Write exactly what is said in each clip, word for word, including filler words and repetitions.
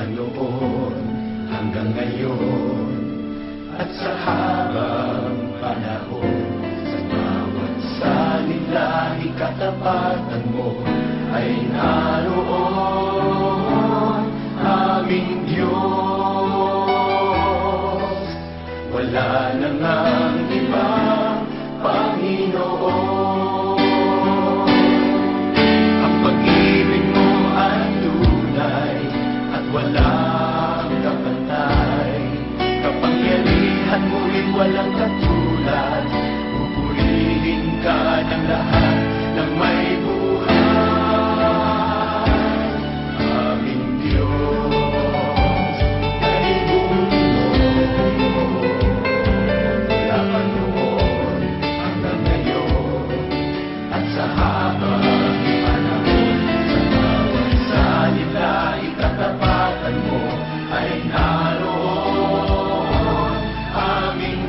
noon hanggang ngayon at sa habang panahon. Sa bawat salita, ikatapatan mo ay naroon, aming Diyos. Wala na ngang ibang Panginoon. Ang pag-ibig mo ay tunay at walang kapantay. Kapangyarihan mo'y walang katulad. Pupurihin ka ng lahat ng may buhay. Aming Diyos, kay buhay mo. Mula pa noon hanggang ngayon at sa habang panahon. Sa bawat salita, ikatapatan mo ay naroon, aming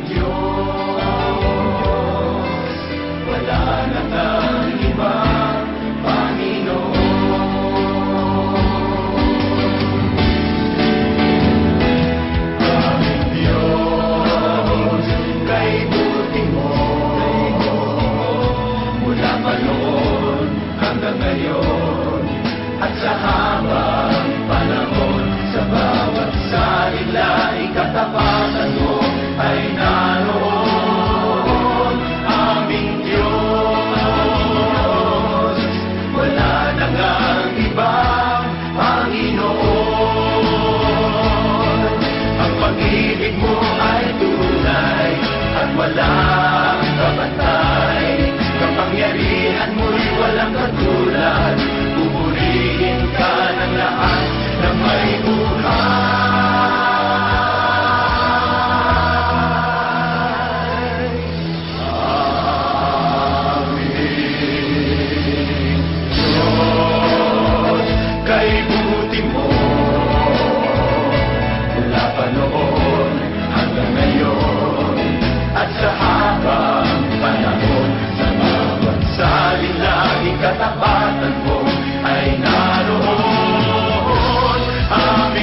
Diyos. Wala na ngang ibang Panginoon. Aming Diyos, kay buti mo. Mula pa noon hanggang ngayon at sa habang panahon. Sa bawat salita, ikatapatan mo ay naroon, aming Diyos. Wala na ngang ibang Panginoon. Ang pag-ibig mo ay tunay at walang kabantay. Kapangyarihan mo'y walang katulad. Pupurihin ka ng lahat na may buhay. Aming Diyos, kay buti mo. Mula pa noon hanggang ngayon at sa habang panahon. Sa bawat salita, ikatapatan mo ay naroon, aming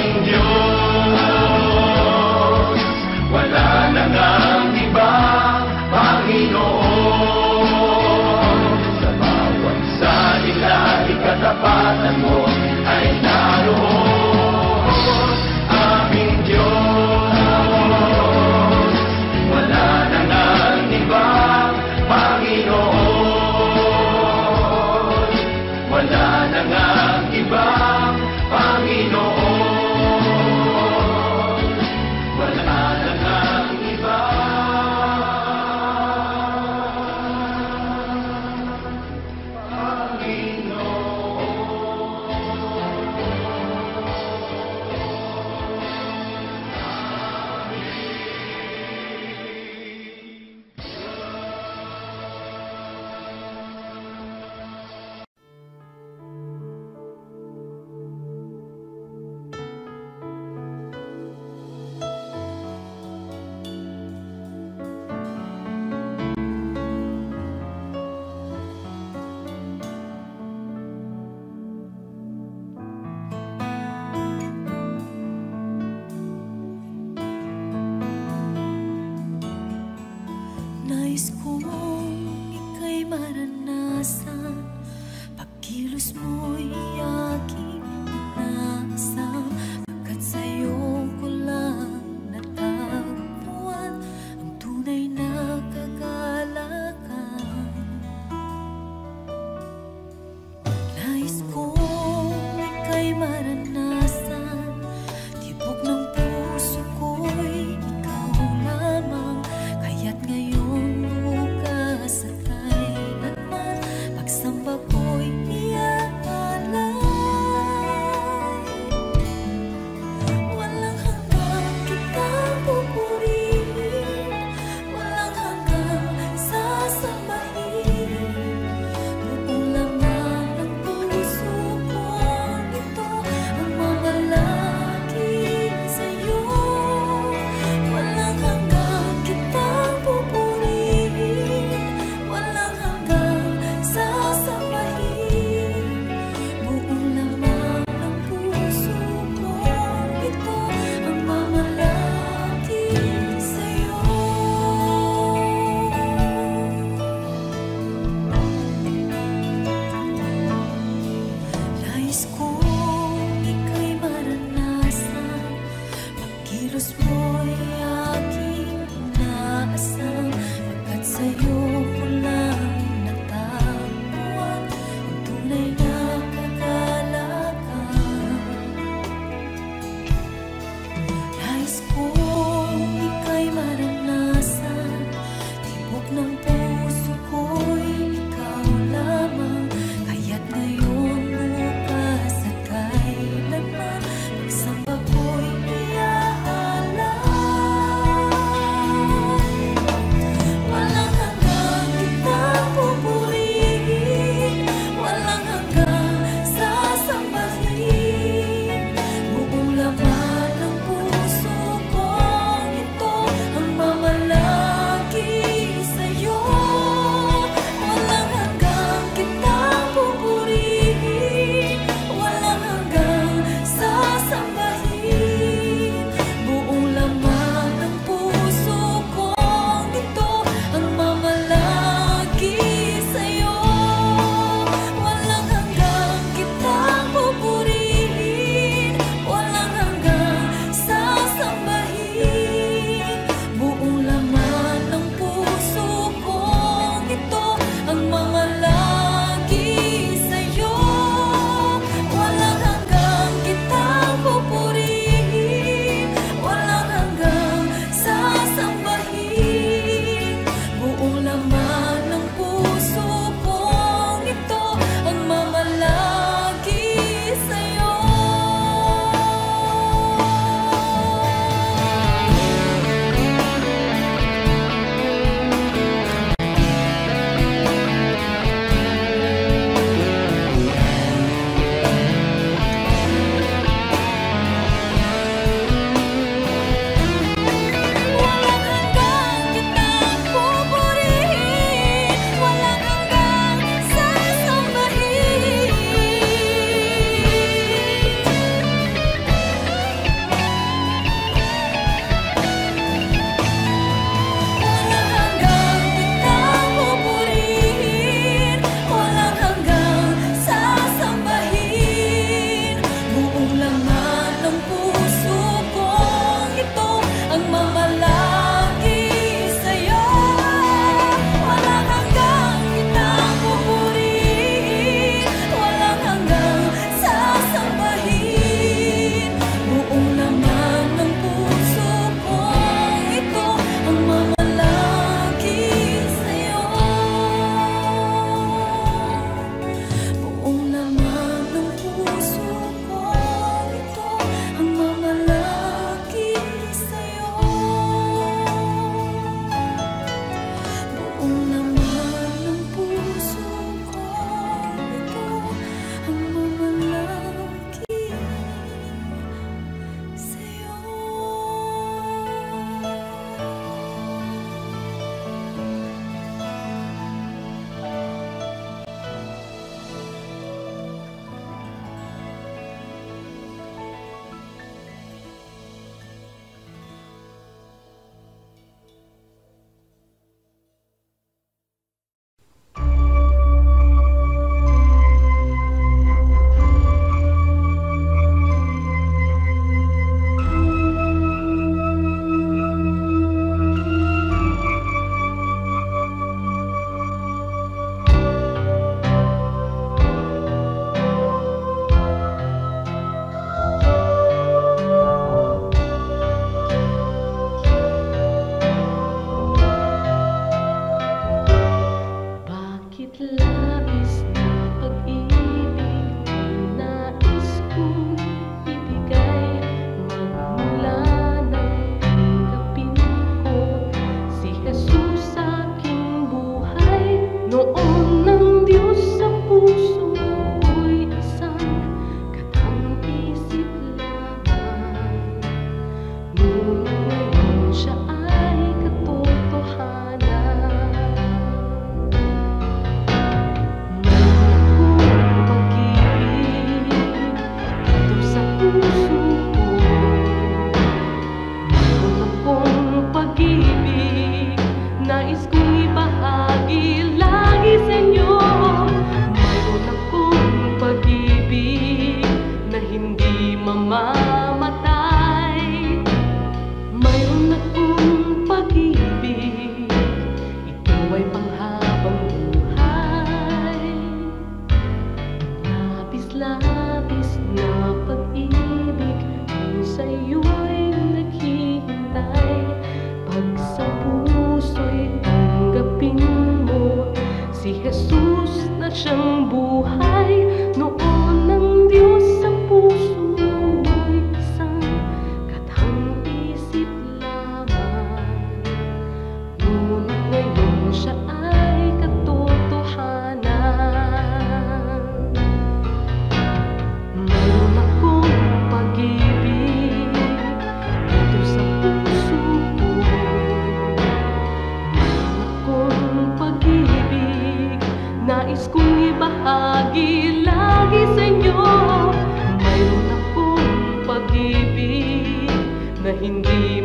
hindi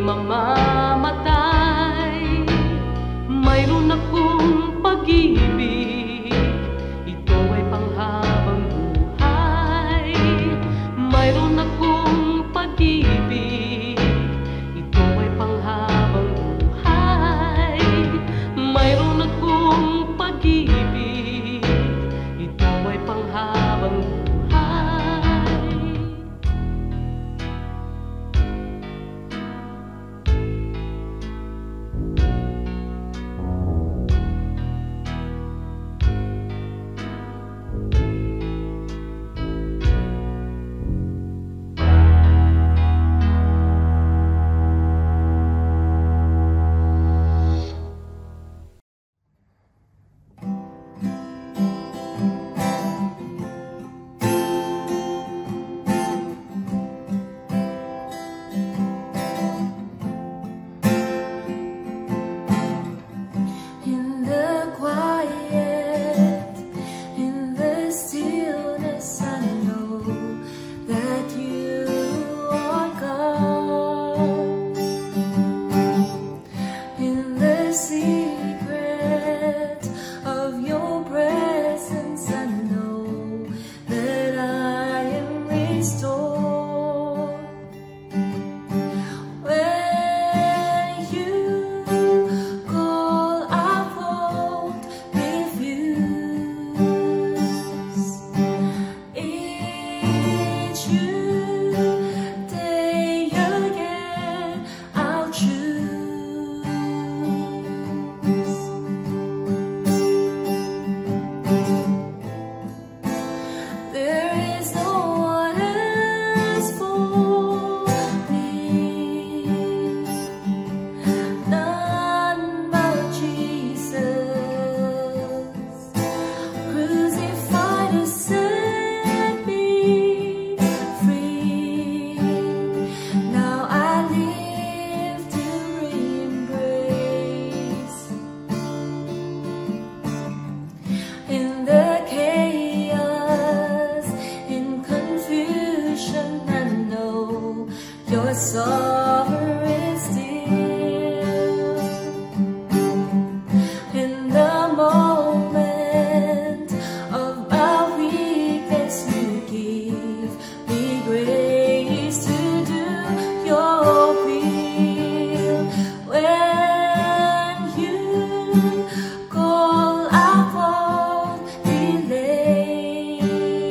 mamamatay. Mayroon akong pag-ibig, ito ay panghabang buhay. Mayroon akong pag-ibig, ito ay panghabang buhay. Mayroon akong pag-ibig, ito ay panghabang buhay.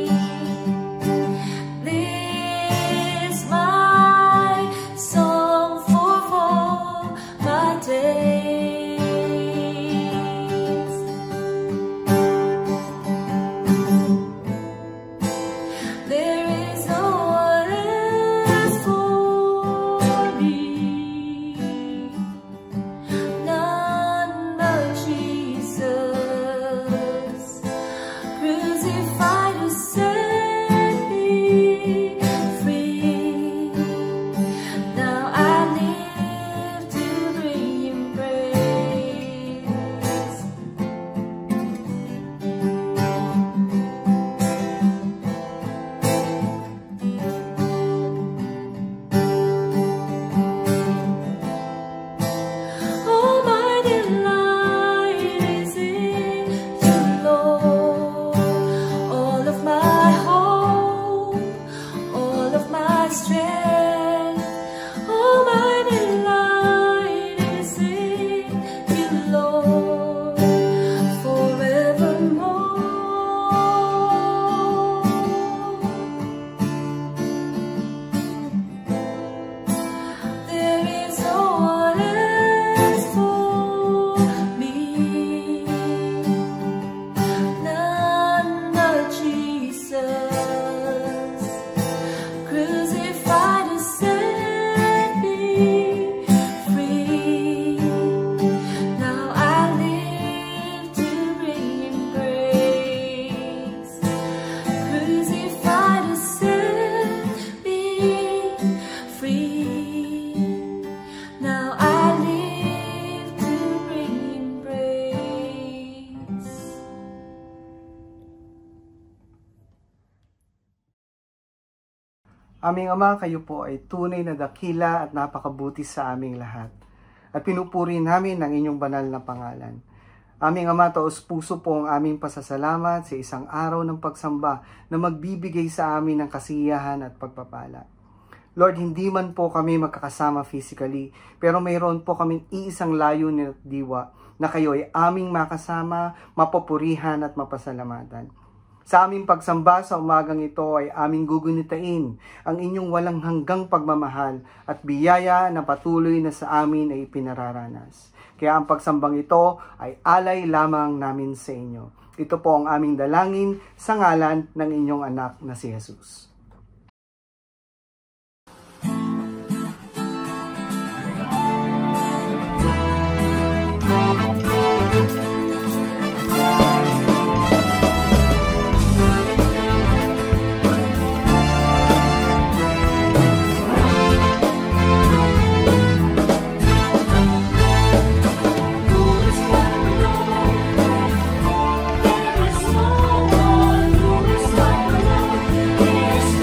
Song Aming Ama, kayo po ay tunay na dakila at napakabuti sa aming lahat. At pinupuri namin ang inyong banal na pangalan. Aming Ama, taos puso po ang aming pasasalamat sa isang araw ng pagsamba na magbibigay sa amin ng kasiyahan at pagpapala. Lord, hindi man po kami magkakasama physically, pero mayroon po kaming iisang layunin at diwa na kayo ay aming makasama, mapupurihan at mapasalamatan. Sa aming pagsamba sa umagang ito ay aming gugunitain ang inyong walang hanggang pagmamahal at biyaya na patuloy na sa amin ay pinararanas. Kaya ang pagsambang ito ay alay lamang namin sa inyo. Ito po ang aming dalangin sa ngalan ng inyong anak na si Jesus. There is no one who is like the Lord.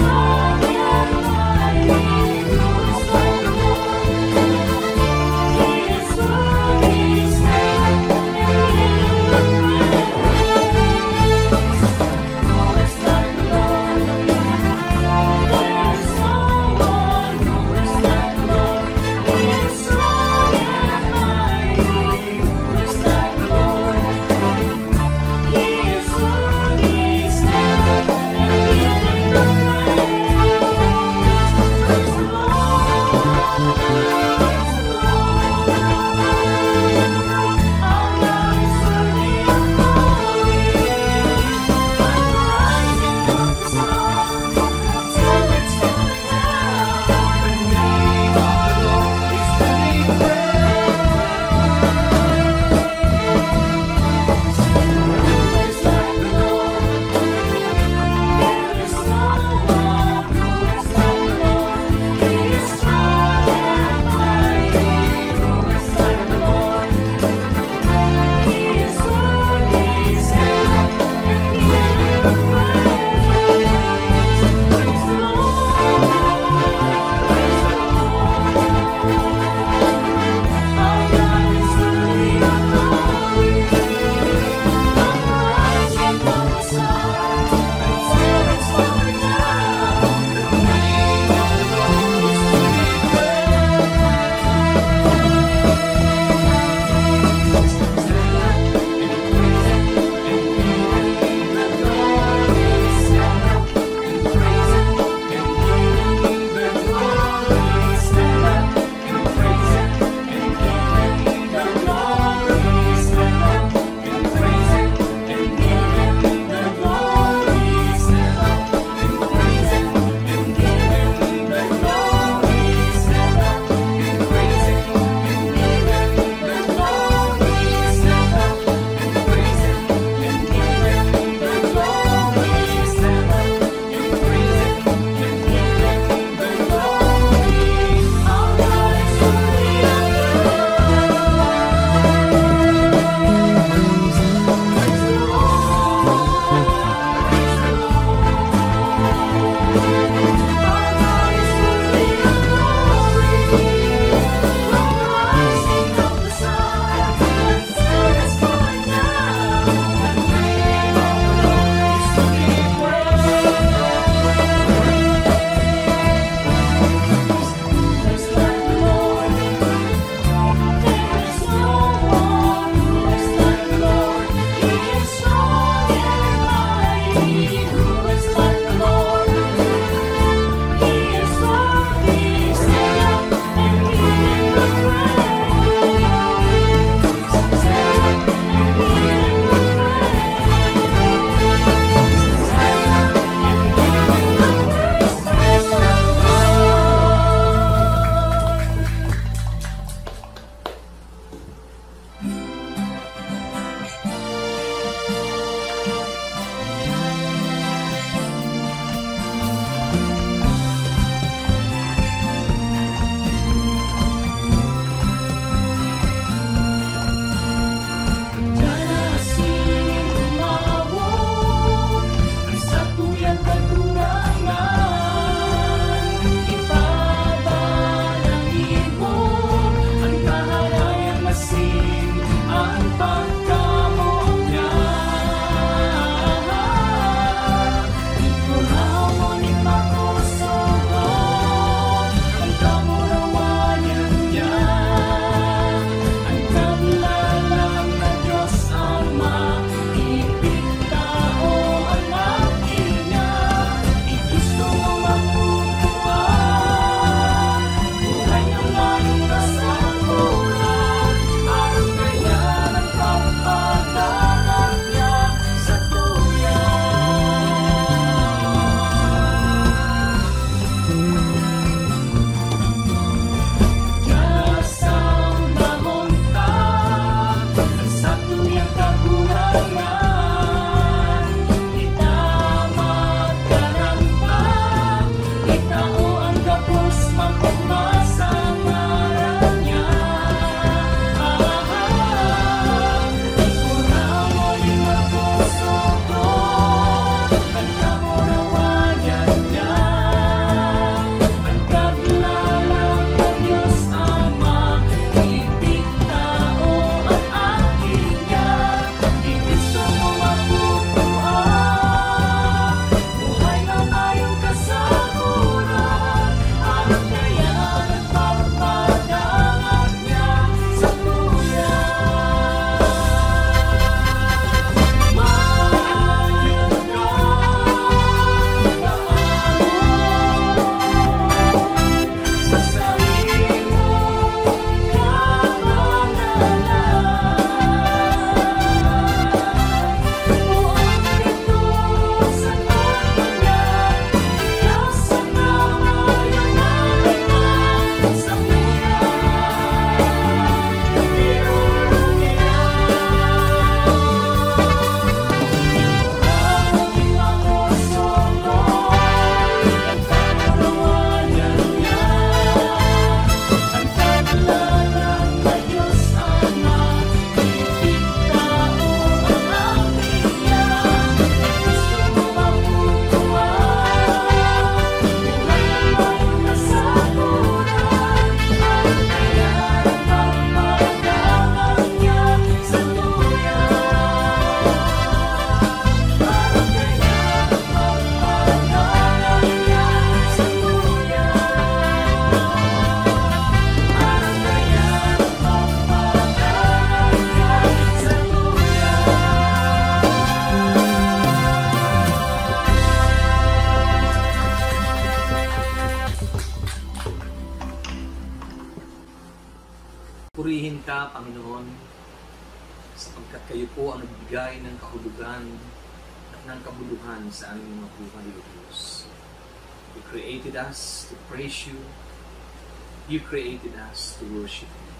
Purihin ka, Panginoon, sapagkat kayo po ang nagbigay ng kahulugan at ng kabuluhan sa aming mga buhay, O Diyos. You created us to praise you. You created us to worship you.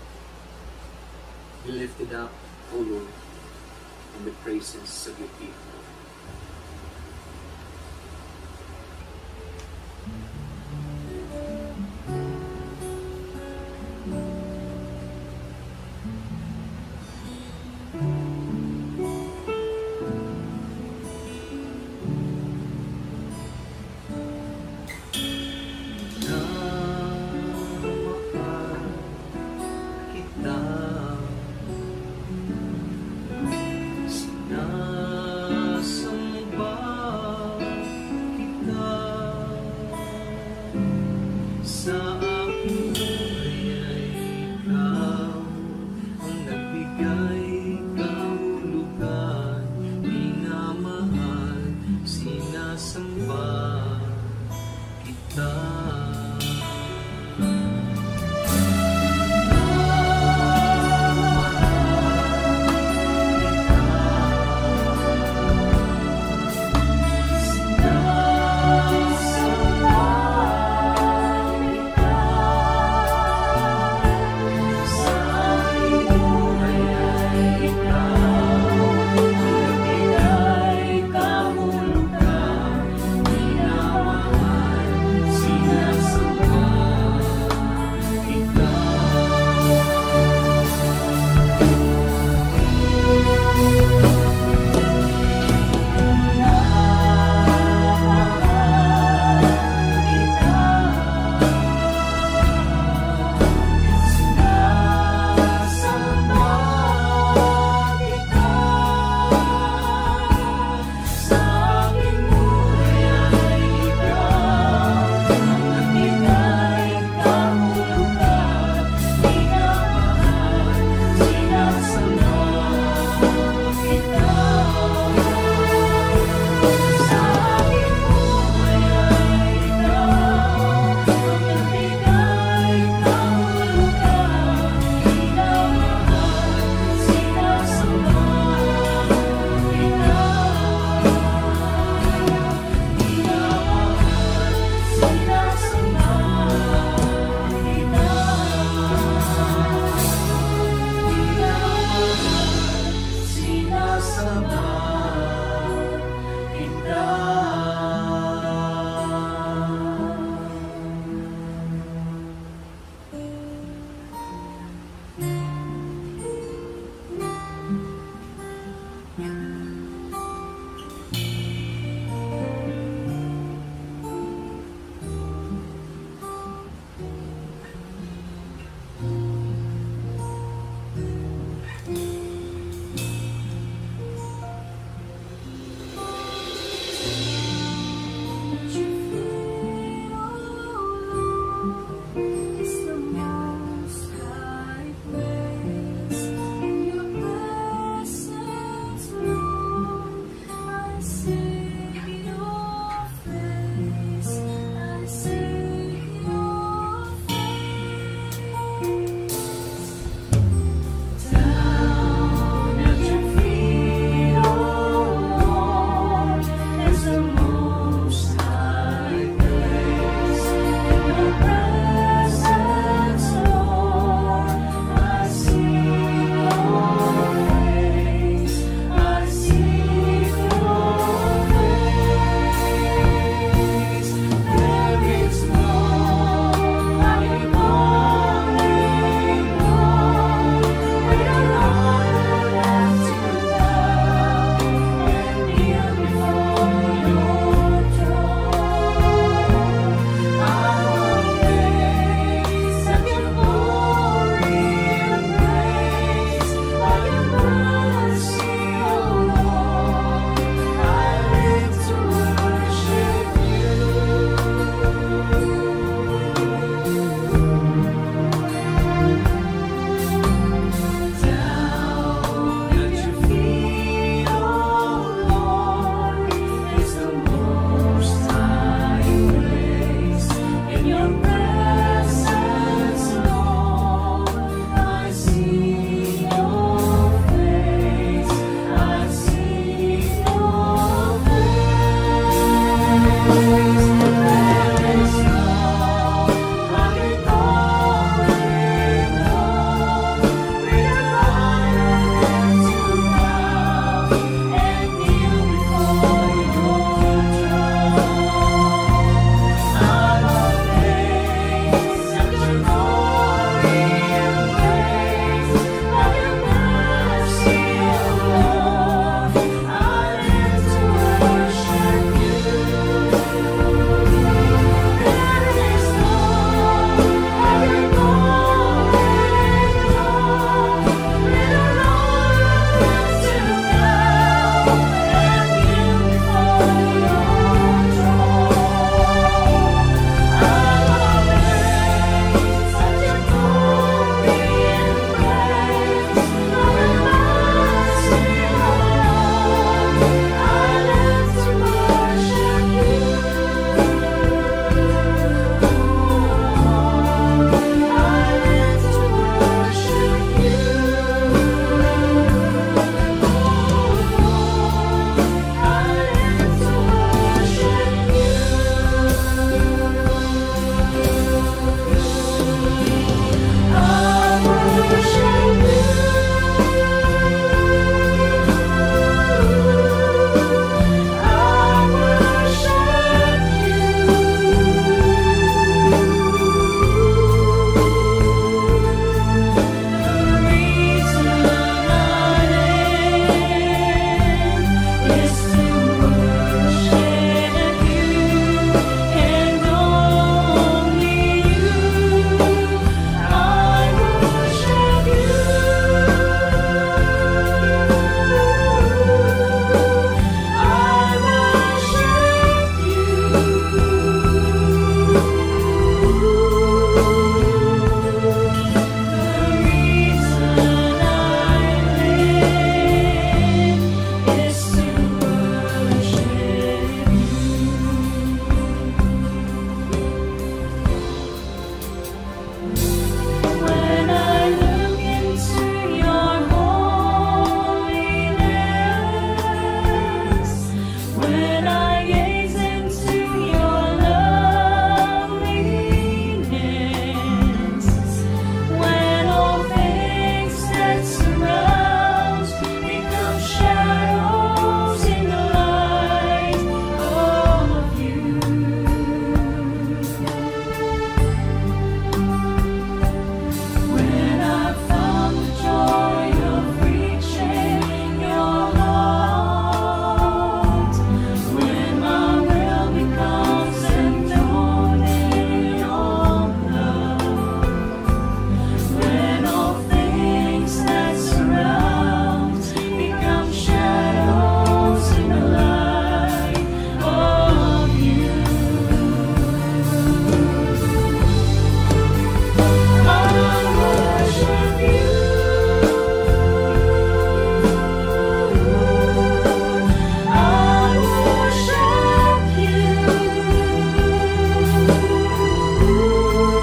Be lifted up, O Lord, in the praises of your people.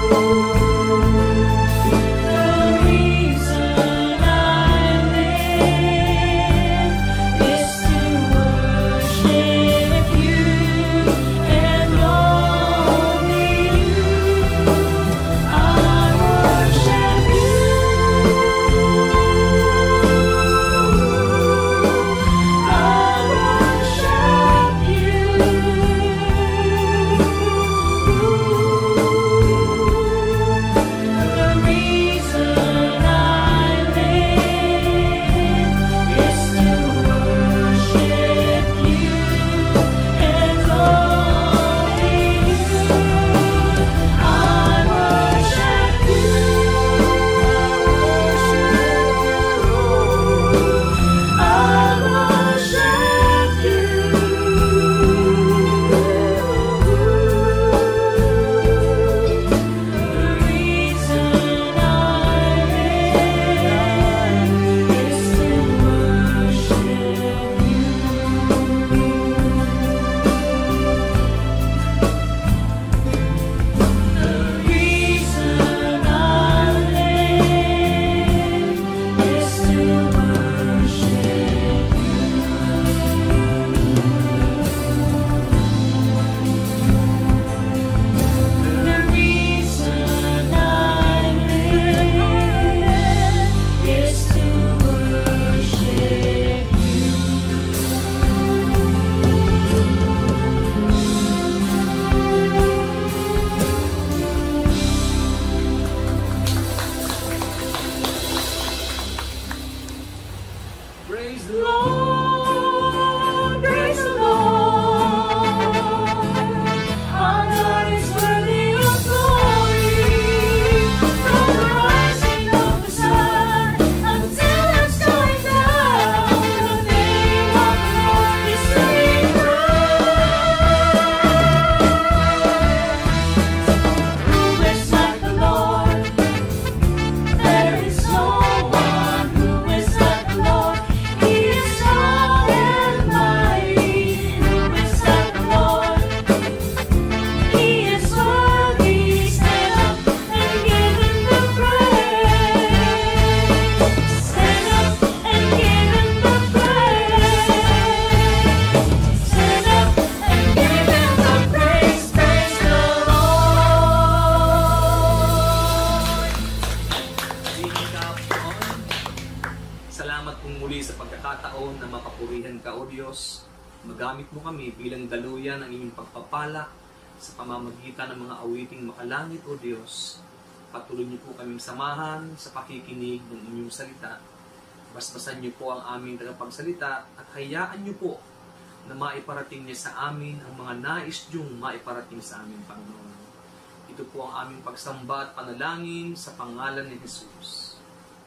pagkakataon na mapapurihan ka, O Diyos. Magamit mo kami bilang daluyan ng inyong pagpapala sa pamamagitan ng mga awiting makalangit, O Diyos. Patuloy niyo po kaming samahan sa pakikinig ng inyong salita. Basbasan niyo po ang aming tagapagsalita at hayaan niyo po na maiparating niya sa amin ang mga nais niyong maiparating sa amin, Panginoon. Ito po ang aming pagsamba at panalangin sa pangalan ni Jesus.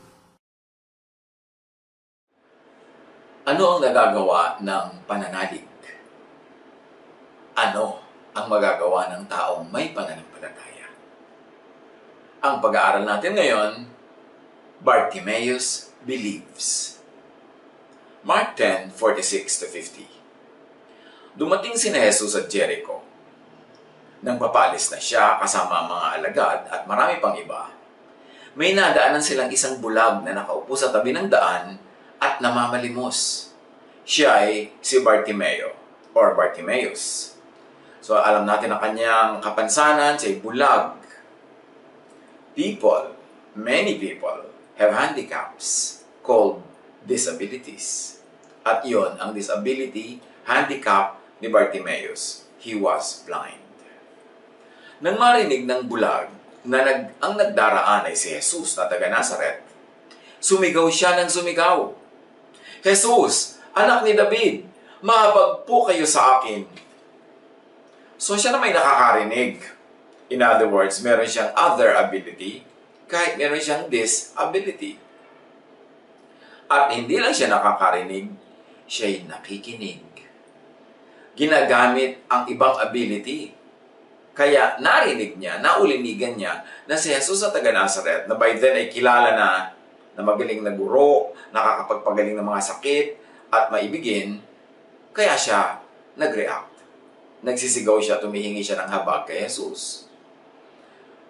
Ano ang nagagawa ng pananalig? Ano ang magagawa ng taong may pananampalataya? Ang pag-aaral natin ngayon, Bartimaeus believes. Mark ten, forty-six to fifty. Dumating si Jesus at Jericho. Nang papalis na siya kasama ang mga alagad at marami pang iba, may nadaanan silang isang bulag na nakaupo sa tabi ng daan at namamalimos. Siya ay si Bartimeo or Bartimaeus. So alam natin ang kanyang kapansanan, siya ay bulag. People, many people, have handicaps called disabilities. At yon ang disability, handicap ni Bartimaeus. He was blind. Nang marinig ng bulag na nag, ang nagdaraan ay si Jesus na taga Nazaret, sumigaw siya ng sumigaw. Jesus, anak ni David, mahabag po kayo sa akin. So siya na may nakakarinig. In other words, meron siyang other ability, kahit meron siyang disability. At hindi lang siya nakakarinig, siya'y nakikinig. Ginagamit ang ibang ability. Kaya narinig niya, naulinigan niya na si Jesus sa taga Nazaret, na by then ay kilala na na magaling na guro, nakakapagpagaling ng mga sakit, at maibigin, kaya siya nag-react. Nagsisigaw siya, tumihingi siya ng habag kay Jesus.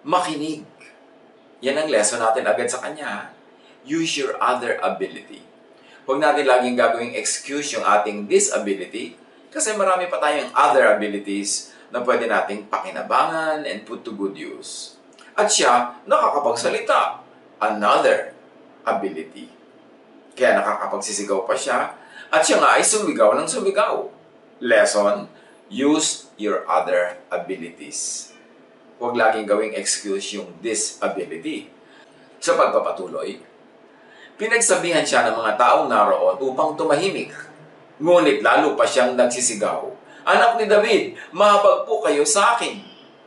makinig. Yan ang lesson natin agad sa kanya. Use your other ability. Huwag natin laging gagawing excuse yung ating disability kasi marami pa tayong other abilities na pwede nating pakinabangan and put to good use. At siya, nakakapagsalita. Another ability. Kaya nakakapagsisigaw pa siya at siya nga ay sumigaw ng sumigaw. Lesson, use your other abilities. Huwag laging gawing excuse yung disability. Sa pagpapatuloy, pinagsabihan siya ng mga taong naroon upang tumahimik. Ngunit lalo pa siyang nagsisigaw, "Anak ni David, mahabag po kayo sa akin."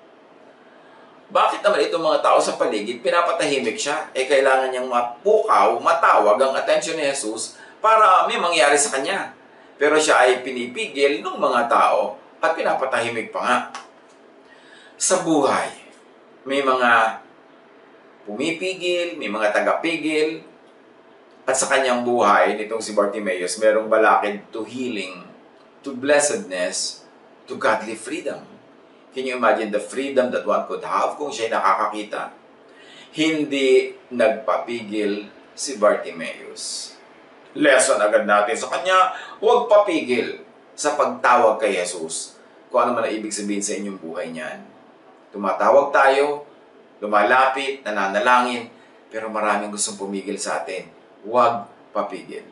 Bakit naman itong mga tao sa paligid pinapatahimik siya? Eh kailangan niyang mapukaw, matawag ang atensyon ni Jesus para may mangyari sa kanya. Pero siya ay pinipigil ng mga tao at pinapatahimik pa nga. Sa buhay, may mga pumipigil, may mga tagapigil, at sa kanyang buhay, nitong si Bartimaeus, merong balakid to healing, to blessedness, to godly freedom. Can you imagine the freedom that one could have kung siya'y nakakakita? Hindi nagpapigil si Bartimaeus. Lesson agad natin sa kanya, huwag papigil sa pagtawag kay Jesus. Kung ano man ang ibig sabihin sa inyong buhay niyan. Tumatawag tayo, lumalapit, nananalangin, pero maraming gustong pumigil sa atin. Huwag papigil.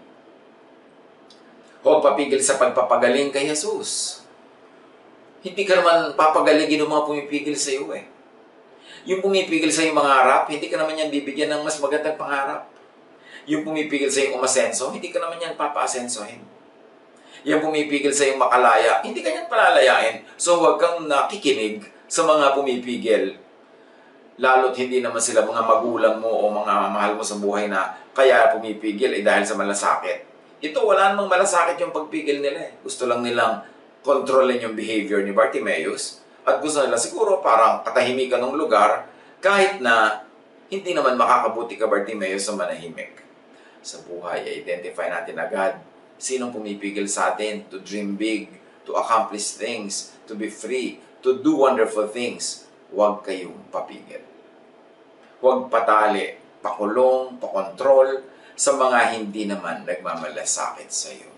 Huwag papigil sa pagpapagaling kay Jesus. Hindi ka naman papagalingin ng mga pumipigil sa iyo eh. Yung pumipigil sa iyong mangarap, hindi ka naman yan bibigyan ng mas magandang pangarap. Yung pumipigil sa iyong umasenso, hindi ka naman yan papaasensohin. Yung pumipigil sa iyong makalaya, hindi ka yan palalayain. So huwag kang nakikinig sa mga pumipigil. Lalo't hindi naman sila mga magulang mo o mga mahal mo sa buhay na kaya pumipigil eh dahil sa malasakit. Ito, wala namang malasakit yung pagpigil nila eh. Gusto lang nilang kontrolin yung behavior ni Bartimaeus at gusto nila siguro parang katahimikan ng lugar kahit na hindi naman makakabuti ka Bartimaeus sa manahimik. Sa buhay, identify natin agad sinong pumipigil sa atin to dream big, to accomplish things, to be free, to do wonderful things. Huwag kayong papigil. Huwag patali, pakulong, pakontrol sa mga hindi naman nagmamalasakit sa iyo.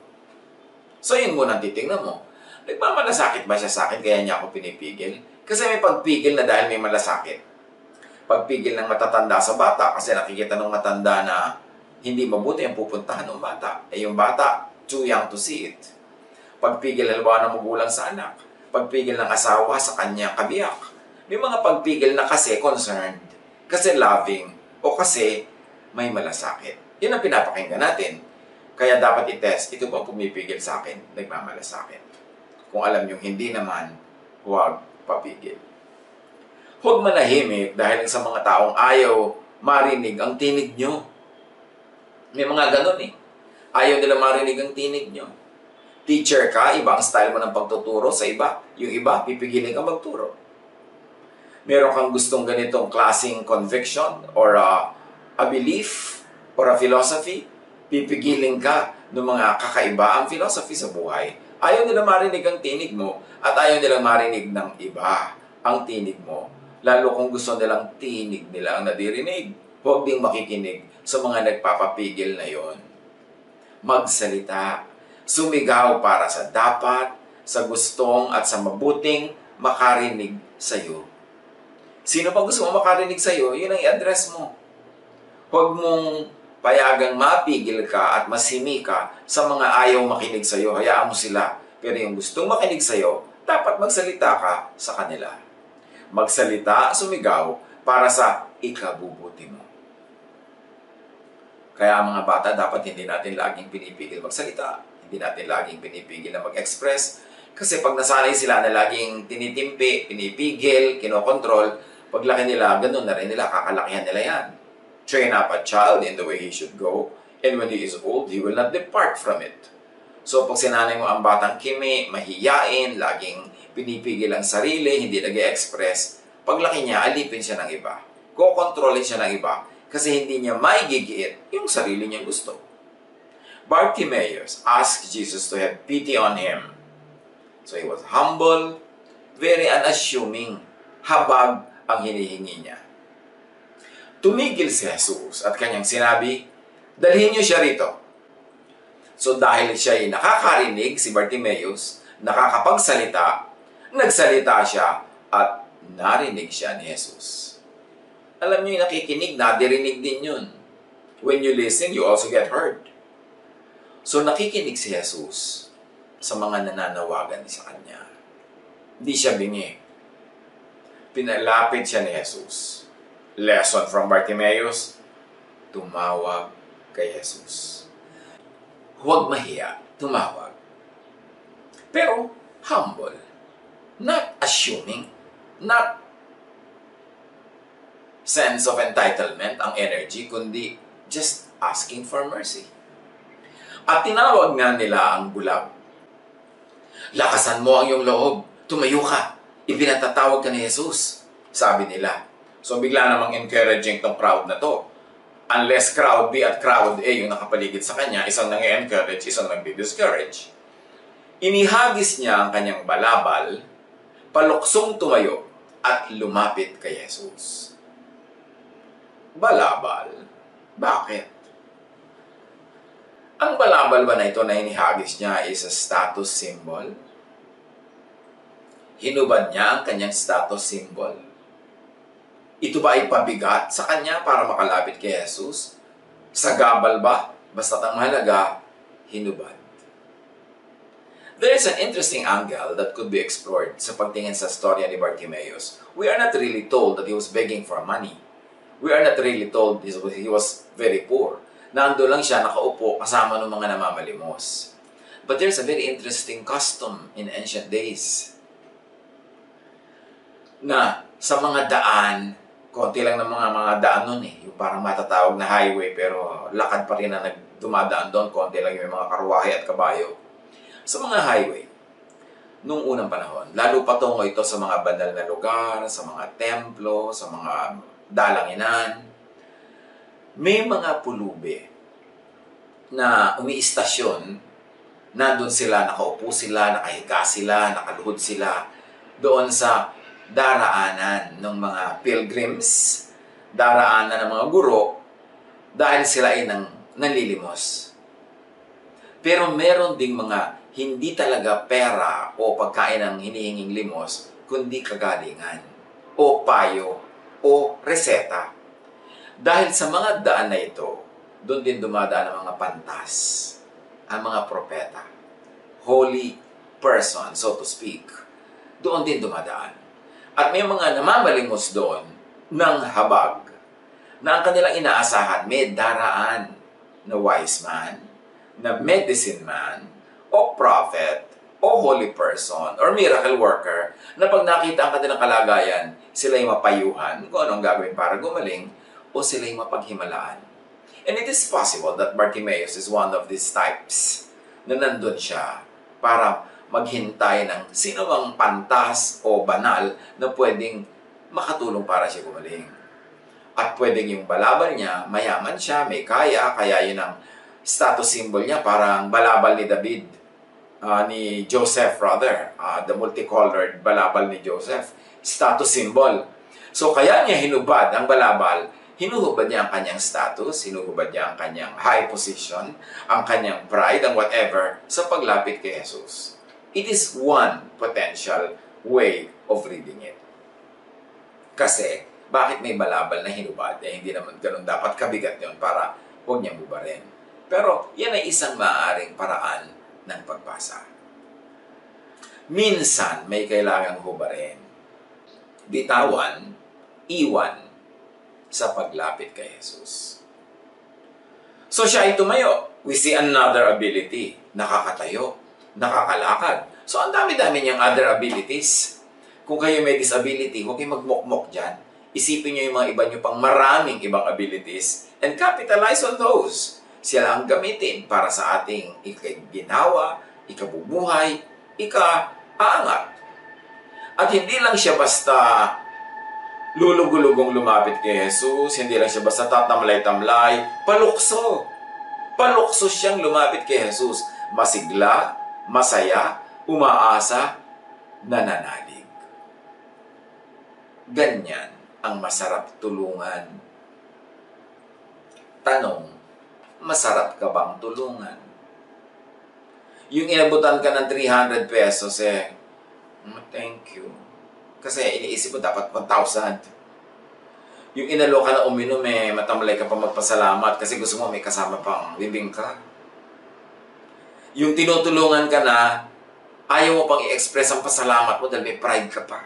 So yun muna titingnan mo. Nagmamalasakit ba siya sa akin kaya niya ako pinipigil? Kasi may pagpigil na dahil may malasakit. Pagpigil ng matatanda sa bata kasi nakikita ng matanda na hindi mabuti ang pupuntahan ng bata. Eh yung bata, too young to see it. Pagpigil halimbawa ng magulang sa anak. Pagpigil ng asawa sa kanya kabiyak. May mga pagpigil na kasi concerned, kasi loving, o kasi may malasakit. Yun ang pinapakinggan natin. Kaya dapat i-test, ito bang pumipigil sa akin, nagmamalasakit. Kung alam nyo hindi naman, huwag papigil. Huwag manahimik dahil sa mga taong ayaw marinig ang tinig nyo. May mga ganun eh. Ayaw nila marinig ang tinig nyo. Teacher ka, iba ang style mo ng pagtuturo sa iba. Yung iba, pipigilin ka magturo. Meron kang gustong ganitong klaseng conviction or a, a belief or a philosophy, pipigilin ka ng mga kakaiba ang philosophy sa buhay. Ayaw nila marinig ang tinig mo at ayaw nilang marinig ng iba ang tinig mo. Lalo kung gusto nilang tinig nila ang nadirinig. Huwag ding makikinig sa mga nagpapapigil na yon. Magsalita. Sumigaw para sa dapat, sa gustong at sa mabuting makarinig sa iyo. Sino pa gusto mo makarinig sa iyo, yun ang i-address mo. Huwag mong payagang mapigil ka at masimi ka sa mga ayaw makinig sa iyo. Hayaan mo sila. Pero yung gustong makinig sa iyo, dapat magsalita ka sa kanila. Magsalita, sumigaw para sa ikabubuti mo. Kaya mga bata, dapat hindi natin laging pinipigil magsalita. Hindi natin laging pinipigil na mag-express. Kasi pag nasanay sila na laging tinitimpi, pinipigil, kinokontrol, paglaki nila, ganun na rin nila, kakalakihan nila yan. Train up a child in the way he should go, and when he is old, he will not depart from it. So pag sinanay mo ang batang kimi, mahiyain, laging pinipigil ang sarili, hindi nag-express, paglaki niya, alipin siya ng iba. Kukontrolin siya ng iba, kasi hindi niya maigigiit yung sarili niyang gusto. Bartimaeus asked Jesus to have pity on him. So he was humble, very unassuming, habag ang hinihingi niya. Tumigil si Jesus at kanyang sinabi, dalhin niyo siya rito. So dahil siya ay nakakarinig, si Bartimeus, nakakapagsalita, nagsalita siya at narinig siya ni Jesus. Alam niyo yung nakikinig, nadirinig din yun. When you listen, you also get heard. So nakikinig si Jesus sa mga nananawagan sa kanya. Hindi siya bingi. Pinalapit siya ni Jesus. Lesson from Bartimeus, tumawag kay Jesus. Huwag mahiya, tumawag. Pero humble. Not assuming. Not sense of entitlement ang energy, kundi just asking for mercy. At tinawag nga nila ang bulag. Lakasan mo ang iyong loob. Tumayo ka. Ipinatatawag ka ni Jesus. Sabi nila. So bigla namang encouraging tong crowd na to. Unless crowd B at crowd A yung nakapaligid sa kanya, isang nang-encourage, isang nang-discourage. Inihagis niya ang kanyang balabal, paluksong tumayo, at lumapit kay Jesus. Balabal? Bakit? Ang balabal ba na ito na inihagis niya is a status symbol? Hinubad niya ang kanyang status symbol? Ito ba ay pabigat sa kanya para makalapit kay Jesus? Sagabal ba? Basta't ang mahalaga, hinubad. There is an interesting angle that could be explored sa pagtingin sa storya ni Bartimeus. We are not really told that he was begging for money. We are not really told he was very poor. Nando lang siya nakaupo kasama ng mga namamalimos. But there's a very interesting custom in ancient days na sa mga daan, konti lang ng mga mga daan nun eh, yung parang matatawag na highway pero lakad pa rin na nagdumadaan doon, konti lang yung mga karwahe at kabayo. Sa mga highway, nung unang panahon, lalo patungo ito sa mga banal na lugar, sa mga templo, sa mga dalanginan, may mga pulubi na umiistasyon, nandun sila, nakaupo sila, nakahiga sila, nakaluhod sila, doon sa daraanan ng mga pilgrims, daraanan ng mga guro, dahil sila ay nang, nanlilimos. Pero meron ding mga hindi talaga pera o pagkain ang hinihinging limos, kundi kagalingan, o payo, o reseta. Dahil sa mga daan na ito, doon din dumadaan ang mga pantas, ang mga propeta, holy person, so to speak. Doon din dumadaan. At may mga namamalimos doon ng habag na ang kanilang inaasahan may daraan na wise man, na medicine man, o prophet, o holy person, or miracle worker, na pag nakita ang kanilang kalagayan, sila ay mapayuhan kung anong gagawin para gumaling, o sila ay mapaghimalaan. And it is possible that Bartimeus is one of these types na nandun siya para maghintay ng sino mang pantas o banal na pwedeng makatulong para siya gumaling. At pwedeng yung balabal niya, mayaman siya, may kaya, kaya yun ang status symbol niya, parang balabal ni David, uh, ni Joseph rather, uh, the multicolored balabal ni Joseph, status symbol. So kaya niya hinubad ang balabal, hinuhubad niya ang kanyang status, hinuhubad niya ang kanyang high position, ang kanyang pride, ang whatever, sa paglapit kay Jesus. It is one potential way of reading it. Kasi, bakit may balabal na hinubad? Eh, hindi naman ganun dapat kabigat yun para huwag niyang bubarin. Pero, yan ay isang maaaring paraan ng pagbasa. Minsan, may kailangang hubarin. Bitawan, iwan, sa paglapit kay Jesus. So, siya ay tumayo. We see another ability. Nakakatayo. Nakakalakad. So, ang dami-dami niyang other abilities. Kung kayo may disability, huwag kayong magmokmok dyan. Isipin niyo yung mga iba niyo pang maraming ibang abilities and capitalize on those. Sila ang gamitin para sa ating ikaginawa, ikabubuhay, ika-aangat. At hindi lang siya basta lulugulugong lumapit kay Jesus, hindi lang siya basta tatamlay-tamlay, palukso. Palukso siyang lumapit kay Jesus. Masigla, masaya, umaasa, nananalig. Ganyan ang masarap tulungan. Tanong, masarap ka bang tulungan? Yung inabutan ka ng three hundred pesos eh, thank you. Kasi iniisip mo dapat one thousand. Yung inalo ka na uminom eh, matamlay ka pa magpasalamat kasi gusto mo may kasama pang bibing ka. Yung tinutulungan ka na, ayaw mo pang i-express ang pasalamat mo dahil may pride ka pa.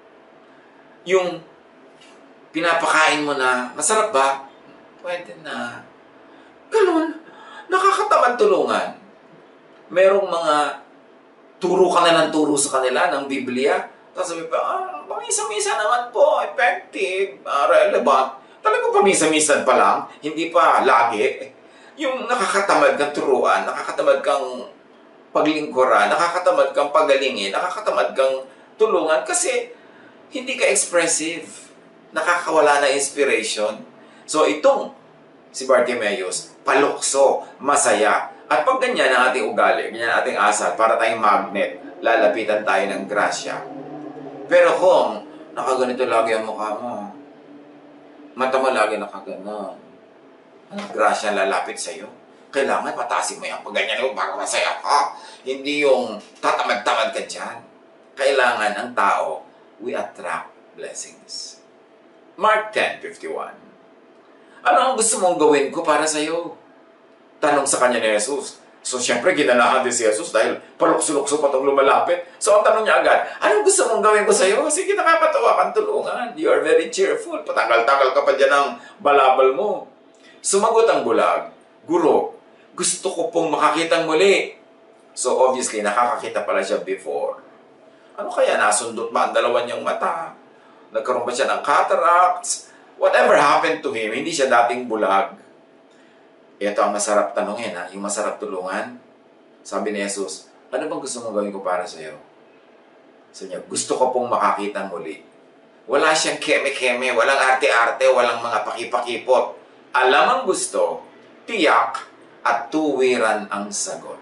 Yung pinapakain mo na, masarap ba? Pwede na. Ganun, nakakatamad tulungan. Merong mga turo ka na ng turo sa kanila ng Biblia. Tapos sabi pa, ah, pamisa-misa naman po, effective, uh, relevant. Talagang pamisa-misan pa lang, hindi pa lagi. Yung nakakatamad kang turuan, nakakatamad kang paglingkuran, nakakatamad kang pagalingin, nakakatamad kang tulungan kasi hindi ka expressive. Nakakawala na inspiration. So itong si Bartimaeus, palukso, masaya. At pag ganyan ang ating ugali, ganyan ang ating asal, para tayong magnet, lalapitan tayo ng grasya. Pero kung nakaganito lagi ang mukha mo, mata mo lagi nakaganon, anong grasya lalapit sa'yo? Kailangan patasin mo yan pag ganyan mo para masaya ka. Hindi yung tatamad-tamad ka dyan. Kailangan ang tao, we attract blessings. Mark ten fifty-one. Ano ang gusto mong gawin ko para sa'yo? Tanong sa kanya ni Jesus. So, syempre, ginanahan din si Jesus dahil palukso-lukso pa itong lumalapit. So, ang tanong niya agad, anong gusto mong gawin ko sa'yo? Sige, nakakatawa kang tulungan. You are very cheerful. Patagal-tagal ka pa dyan ng balabal mo. Sumagot ang bulag, Guro, gusto ko pong makakitang muli. So, obviously, nakakakita pala siya before. Ano kaya? Nasundot ba ang dalawa niyang mata? Nagkaroon ba siya ng cataracts? Whatever happened to him, hindi siya dating bulag. Ito ang masarap tanongin, ha? Yung masarap tulungan. Sabi ni Jesus, ano bang gusto mong gawin ko para sa iyo? Sabi niya, gusto ko pong makakita muli. Wala siyang keme-keme, walang arte-arte, walang mga pakipakipot. Alam ang gusto, tiyak, at tuwiran ang sagot.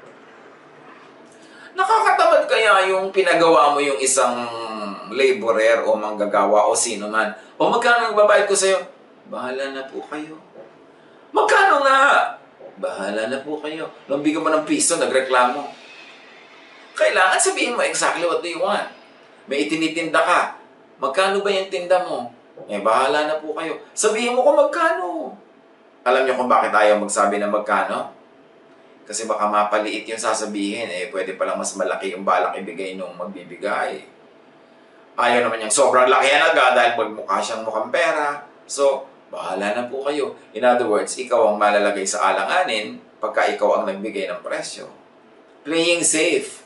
Nakakatamad kaya yung pinagawa mo yung isang laborer o manggagawa o sino man. O magkano ang babayad ko sa iyo? Bahala na po kayo. Magkano nga? Bahala na po kayo. Nung bigyan mo ng piso, nagreklamo. Kailangan sabihin mo exactly what do you want. May itinitinda ka. Magkano ba yung tinda mo? Eh, bahala na po kayo. Sabihin mo kung magkano. Alam niyo kung bakit ayaw magsabi ng magkano? Kasi baka mapaliit yung sasabihin. Eh, pwede palang mas malaki yung balak ibigay nung magbibigay. Ayaw naman yung sobrang laki yan agad dahil magmukha siyang mukhang pera. So, bahala na po kayo. In other words, ikaw ang malalagay sa alanganin pagka ikaw ang nagbigay ng presyo. Playing safe.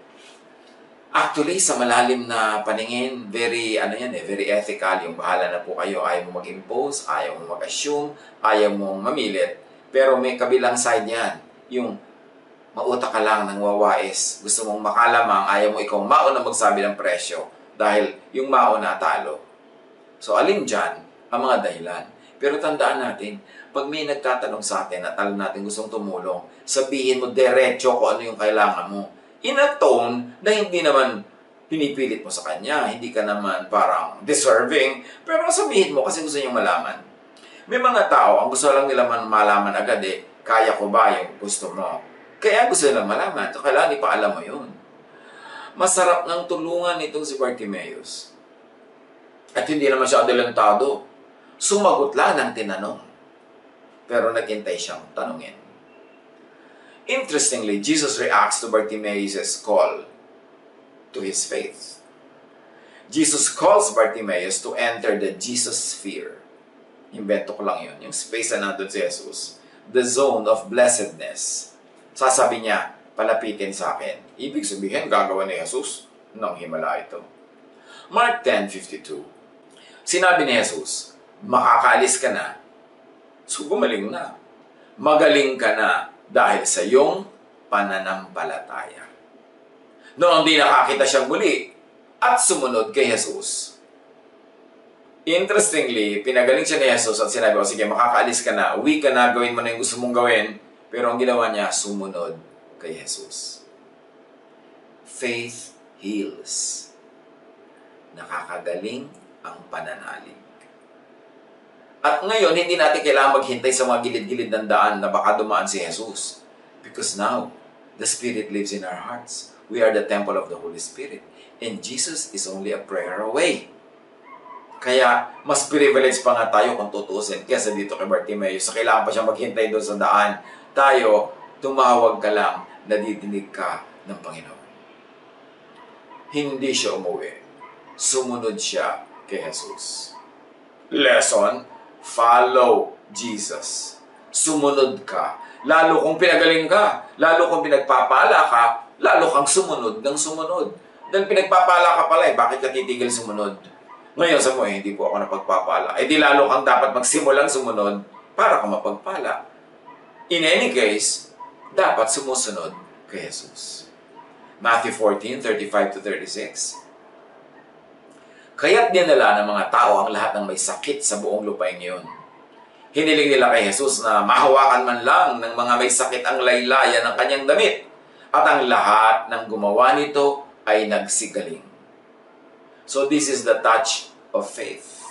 Actually, sa malalim na paningin, very, ano yan eh, very ethical. Yung bahala na po kayo. Ayaw mo mag-impose, ayaw mo mag-assume, ayaw mo mamilit. Pero may kabilang side yan. Yung mauta ka lang ng wawais. Gusto mong makalamang, ayaw mo ikaw mauna magsabi ng presyo. Dahil yung mauna talo. So, alin dyan ang mga dahilan? Pero tandaan natin, pag may nagtatanong sa atin at alam natin gustong tumulong, sabihin mo diretso kung ano yung kailangan mo. In a tone na hindi naman pinipilit mo sa kanya, hindi ka naman parang deserving, pero sabihin mo kasi gusto niyang malaman. May mga tao, ang gusto lang nila man malaman agad eh, kaya ko ba yung gusto mo? Kaya gusto nilang malaman, so kailangan ipaalam mo yun. Masarap ng tulungan itong si Bartimaeus. At hindi naman siya adelantado. Sumagot lang ng tinanong. Pero naghintay siyang tanungin. Interestingly, Jesus reacts to Bartimaeus' call to his faith. Jesus calls Bartimaeus to enter the Jesus sphere. Invento ko lang yun. Yung space na nandun si Jesus. The zone of blessedness. Sasabi niya, palapitin sa akin. Ibig sabihin, gagawa ni Jesus ng himala ito. Mark ten fifty-two. Sinabi ni Jesus, makakaalis ka na. So, gumaling na. Magaling ka na dahil sa iyong pananampalataya. Noong di nakakita siyang muli at sumunod kay Jesus. Interestingly, pinagaling siya ni Jesus at sinabi ko, sige, makakaalis ka na, uwi ka na, gawin mo na yung gusto mong gawin. Pero ang ginawa niya, sumunod kay Jesus. Faith heals. Nakakagaling ang pananalig. At ngayon, hindi natin kailangan maghintay sa mga gilid-gilid ng daan na baka dumaan si Jesus. Because now, the Spirit lives in our hearts. We are the temple of the Holy Spirit. And Jesus is only a prayer away. Kaya, mas privilege pa nga tayo kung tutusin kesa dito kay Bartimaeus. So, kailangan pa siya maghintay doon sa daan. Tayo, tumawag ka lang, nadidinig ka ng Panginoon. Hindi siya umuwi. Sumunod siya kay Jesus. Lesson, follow Jesus. Sumunod ka. Lalo kung pinagaling ka, lalo kung pinagpapala ka, lalo kang sumunod ng sumunod. Dahil pinagpapala ka pala eh, bakit ka titigil sumunod? Ngayon sa mo, eh, hindi po ako napagpapala. Eh di lalo kang dapat magsimulang sumunod para ka mapagpala. In any case, dapat sumusunod kay Jesus. Matthew fourteen, thirty-five to thirty-six. Kaya't dinala ng mga tao ang lahat ng may sakit sa buong lupain ngayon. Hiniling nila kay Jesus na mahawakan man lang ng mga may sakit ang laylayan ng kanyang damit. At ang lahat ng gumawa nito ay nagsigaling. So this is the touch of faith.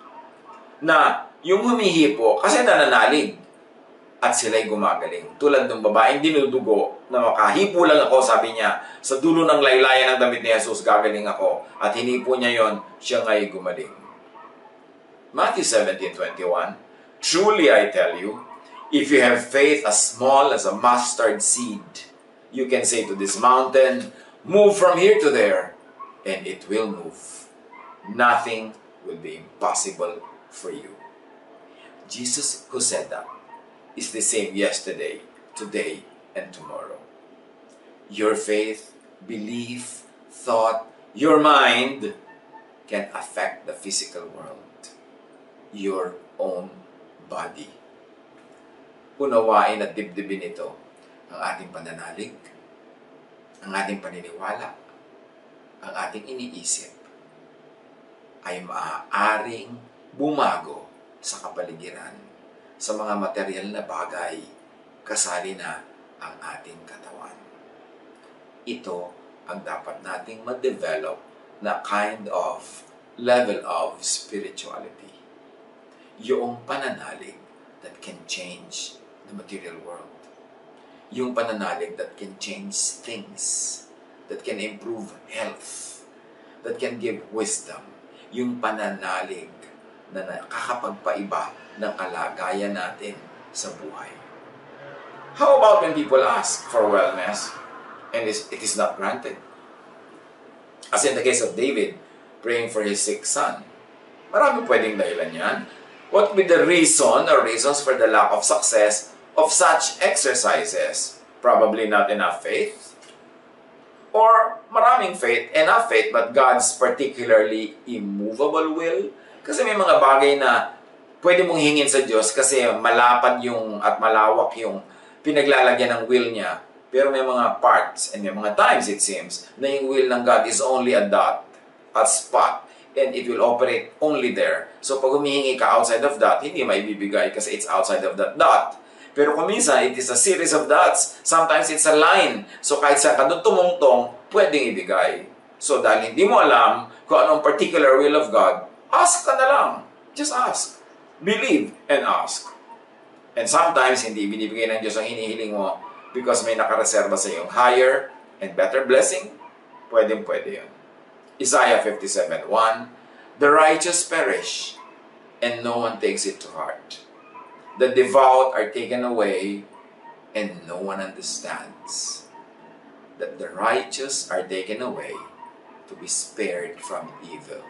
Na yung humihipo, kasi nananalig. At sila'y gumagaling. Tulad ng babaeng dinudugo na makahipo lang ako, sabi niya, sa dulo ng laylayan ng damit ni Jesus, gagaling ako. At hinipo niya yon, siya nga'y gumaling. Matthew seventeen twenty-one, truly I tell you, if you have faith as small as a mustard seed, you can say to this mountain, move from here to there, and it will move. Nothing will be impossible for you. Jesus who said that is the same yesterday, today, and tomorrow. Your faith, belief, thought, your mind can affect the physical world. Your own body. Unawain at dibdibin ito ang ating pananalig, ang ating paniniwala, ang ating iniisip ay maaaring bumago sa kapaligiran, sa mga material na bagay, kasali na ang ating katawan. Ito ang dapat nating ma-develop na kind of level of spirituality. Yung pananalig that can change the material world. Yung pananalig that can change things, that can improve health, that can give wisdom. Yung pananalig na nakakapagpaiba ng kalagayan natin sa buhay. How about when people ask for wellness and it is not granted? As in the case of David, praying for his sick son. Marami pwedeng dahilan yan. What would be the reason or reasons for the lack of success of such exercises? Probably not enough faith. Or maraming faith, enough faith, but God's particularly immovable will. Kasi may mga bagay na pwede mong hingin sa Diyos kasi malapad yung at malawak yung pinaglalagyan ng will niya. Pero may mga parts and may mga times it seems na yung will ng God is only a dot, a spot, and it will operate only there. So pag humihingi ka outside of that, hindi maibibigay kasi it's outside of that dot. Pero kung minsan, it is a series of dots. Sometimes it's a line. So kahit saan ka doon tumungtong, pwedeng ibigay. So dahil hindi mo alam kung anong particular will of God, ask ka na lang. Just ask. Believe and ask. And sometimes, hindi binibigay ng Diyos ang hinihiling mo because may nakareserva sa iyong higher and better blessing. Pwedeng pwede yun. Isaiah fifty-seven one, the righteous perish, and no one takes it to heart. The devout are taken away, and no one understands. That the righteous are taken away to be spared from evil.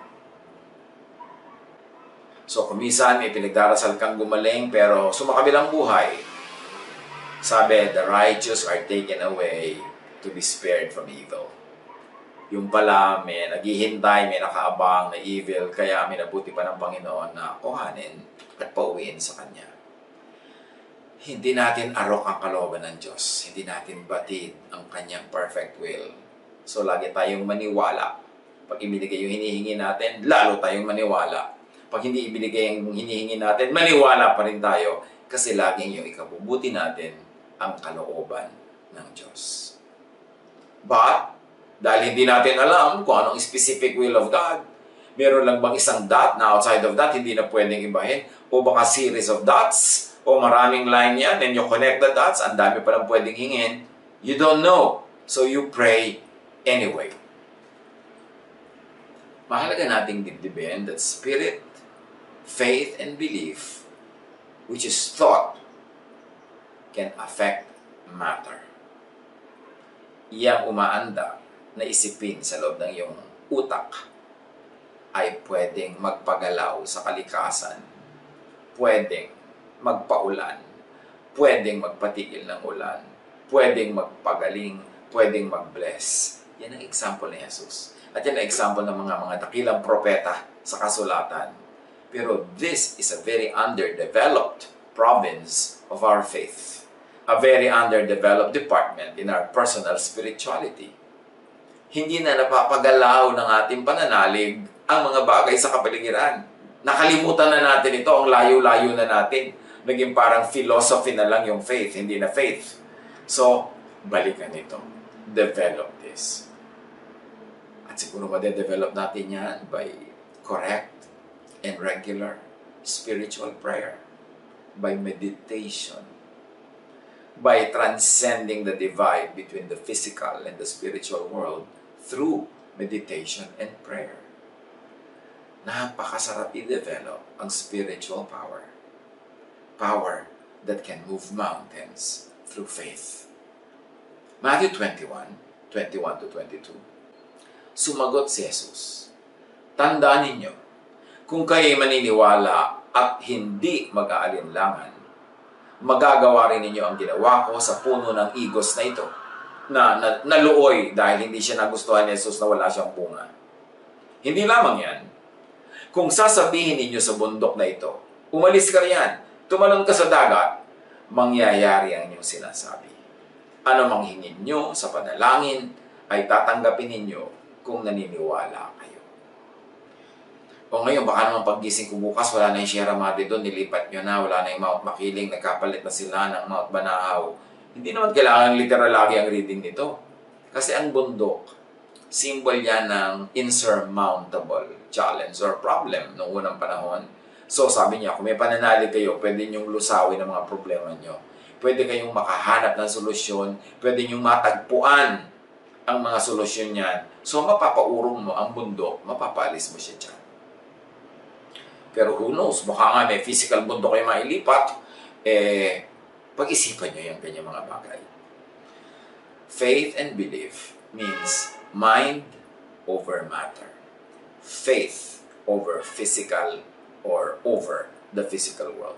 So, kumisan may pinagdarasal kang gumaling, pero sumakabilang buhay. Sabi, the righteous are taken away to be spared from evil. Yung pala, may naghihintay, may nakaabang na evil, kaya minabuti pa ng Panginoon na kuhanin at pauwiin sa Kanya. Hindi natin arok ang kalooban ng Diyos. Hindi natin batid ang Kanyang perfect will. So, lagi tayong maniwala. Pag ibinigay yung hinihingi natin, lalo tayong maniwala. Pag hindi ibinigay yung hinihingi natin, maniwala pa rin tayo. Kasi laging yung ikabubuti natin ang kalooban ng Diyos. But, dahil hindi natin alam kung anong specific will of God, meron lang bang isang dot na outside of that, hindi na pwedeng ibahin, o baka series of dots, o maraming line yan, and you connect the dots, ang dami palang pwedeng hingin. You don't know. So you pray anyway. Mahalaga nating dibdibin that spirit, faith, and belief, which is thought, can affect matter. Iyang umaanda na isipin sa loob ng iyong utak ay pwedeng magpagalaw sa kalikasan, pwedeng magpaulan, pwedeng magpatigil ng ulan, pwedeng magpagaling, pwedeng mag-bless. Yan ang example ni Jesus. At yan ang example ng mga mga dakilang propeta sa kasulatan. Pero this is a very underdeveloped province of our faith. A very underdeveloped department in our personal spirituality. Hindi na napapagalaw ng ating pananalig ang mga bagay sa kapaligiran. Nakalimutan na natin ito, ang layo-layo na natin. Naging parang philosophy na lang yung faith, hindi na faith. So, balikan ito. Develop this. At siguro madedevelop natin yan by correct and regular spiritual prayer, by meditation, by transcending the divide between the physical and the spiritual world through meditation and prayer. Napakasarap i-develop ang spiritual power. Power that can move mountains through faith. Matthew twenty-one, twenty-one to twenty-two. Sumagot si Jesus, tandaan ninyo, kung kayo'y maniniwala at hindi mag-aalinlangan, magagawa rin ninyo ang ginawa ko sa puno ng igos na ito, na, na naluoy dahil hindi siya nagustuhan ni Jesus na wala siyang bunga. Hindi lamang yan. Kung sasabihin ninyo sa bundok na ito, umalis ka riyan, tumalon ka sa dagat, mangyayari ang inyong sinasabi. Ano mang hingin nyo sa panalangin, ay tatanggapin ninyo kung naniniwala kayo. O ngayon, baka naman paggising ko bukas, wala na yung Sierra Madre doon, nilipat nyo na, wala na yung Mount Makiling, nagkapalit na sila ng Mount Banahaw. Hindi naman kailangan literal lagi ang reading nito. Kasi ang bundok, symbol yan ng insurmountable challenge or problem noong unang panahon. So sabi niya, kung may pananalig kayo, pwede niyong lusawin ang mga problema niyo. Pwede kayong makahanap ng solusyon, pwede niyong matagpuan ang mga solusyon niyan. So mapapaurong mo ang bundok, mapapaalis mo siya dyan. Pero who knows, baka nga may physical bundok kayo mailipat, eh, pag-isipan niyo yung kanyang mga bagay. Faith and belief means mind over matter. Faith over physical or over the physical world.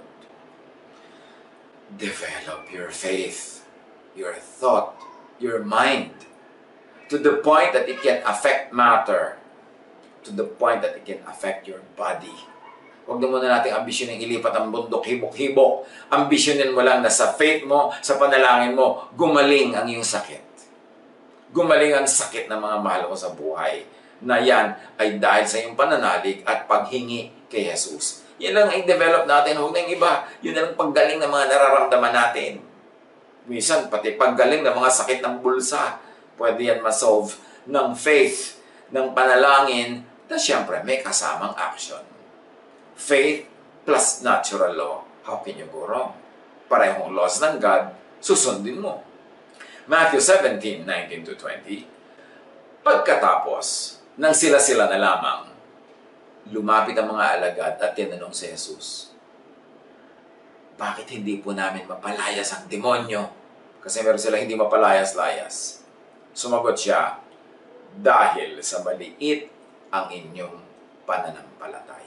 Develop your faith, your thought, your mind, to the point that it can affect matter, to the point that it can affect your body. Huwag na muna natin ambisyonin ilipat ang bundok, hibok-hibok. Ambisyonin mo lang na sa faith mo, sa panalangin mo, gumaling ang iyong sakit. Gumaling ang sakit ng mga mahal mo sa buhay. Na yan ay dahil sa iyong pananalig at paghingi kay Jesus. Yan lang ang i-develop natin. Huwag na yung iba. Yun na lang paggaling ng mga nararamdaman natin. Minsan, pati paggaling ng mga sakit ng bulsa, pwede yan masolve ng faith, ng panalangin, na siyempre may kasamang action. Faith plus natural law. How can you go wrong? Parehong laws ng God, susundin mo. Matthew seventeen, nineteen to twenty. Pagkatapos, nang sila-sila na lamang, lumapit ang mga alagad at tinanong si Jesus, bakit hindi po namin mapalayas ang demonyo? Kasi meron sila hindi mapalayas-layas. Sumagot siya, dahil sa maliit ang inyong pananampalataya.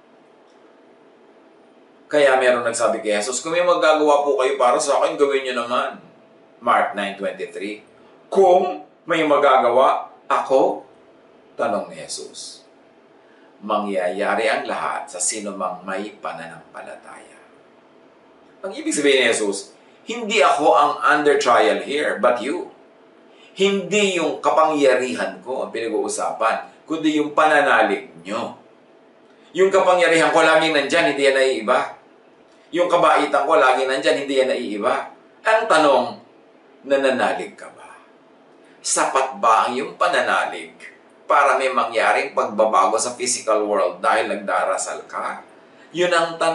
Kaya meron nagsabi kay Jesus, kung may magagawa po kayo para sa akin, gawin niyo naman. Mark nine twenty-three. Kung may magagawa ako, tanong ni Jesus, mangyayari ang lahat sa sino mang may pananampalataya. Ang ibig sabihin ni Jesus, hindi ako ang under trial here, but you. Hindi yung kapangyarihan ko ang pinag-uusapan, kundi yung pananalig nyo. Yung kapangyarihan ko laging nandyan, hindi yan naiiba. Yung kabaitan ko laging nandyan, hindi yan naiiba. Ang tanong, nananalig ka ba? Sapat ba ang iyong pananalig para may mangyaring pagbabago sa physical world dahil nagdarasal ka? Yun ang tanong.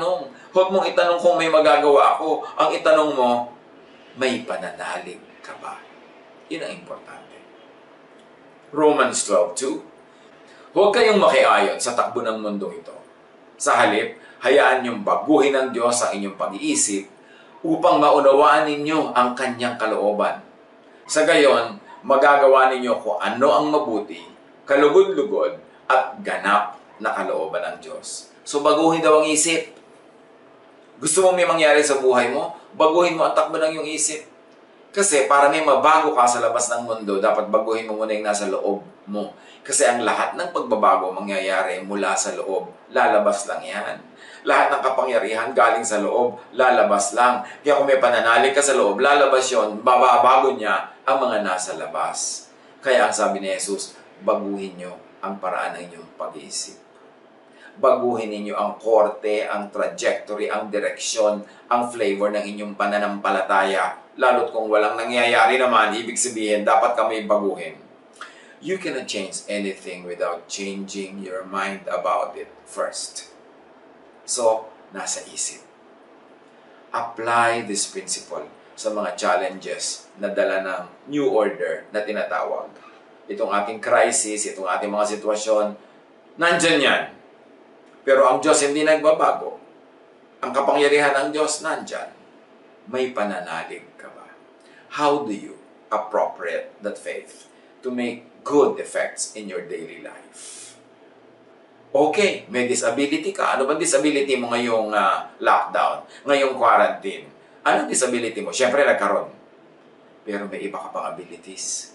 Huwag mong itanong kung may magagawa ako. Ang itanong mo, may pananalig ka ba? Yun ang importante. Romans twelve two. Huwag kayong makiayon sa takbo ng mundo ito. Sa halip, hayaan niyong baguhin ng Diyos ang inyong pag-iisip upang maunawaan ninyo ang kanyang kalooban. Sa gayon, magagawa ninyo kung ano ang mabuti, kalugod-lugod, at ganap na kalooban ng Diyos. So, baguhin daw ang isip. Gusto mo may mangyari sa buhay mo? Baguhin mo ang takbo ng iyong isip. Kasi para may mabago ka sa labas ng mundo, dapat baguhin mo muna yung nasa loob mo. Kasi ang lahat ng pagbabago mangyayari mula sa loob, lalabas lang yan. Lahat ng kapangyarihan galing sa loob, lalabas lang. Kaya kung may pananalig ka sa loob, lalabas yun, bababago niya ang mga nasa labas. Kaya ang sabi ni Jesus, baguhin nyo ang paraan ng inyong pag-iisip. Baguhin ninyo ang korte, ang trajectory, ang direksyon, ang flavor ng inyong pananampalataya. Lalo't kung walang nangyayari naman, ibig sabihin, dapat kami baguhin. You cannot change anything without changing your mind about it first. So, nasa isip. Apply this principle sa mga challenges na dala ng New Order na tinatawag. Itong ating crisis, itong ating mga sitwasyon, nandyan yan. Pero ang Diyos hindi nagbabago. Ang kapangyarihan ng Diyos nandyan. May pananalig ka ba? How do you appropriate that faith to make good effects in your daily life? Okay, may disability ka. Ano bang disability mo ngayong uh, lockdown? Ngayong quarantine? Anong disability mo? Siyempre, nagkaroon. Pero may iba ka pang abilities.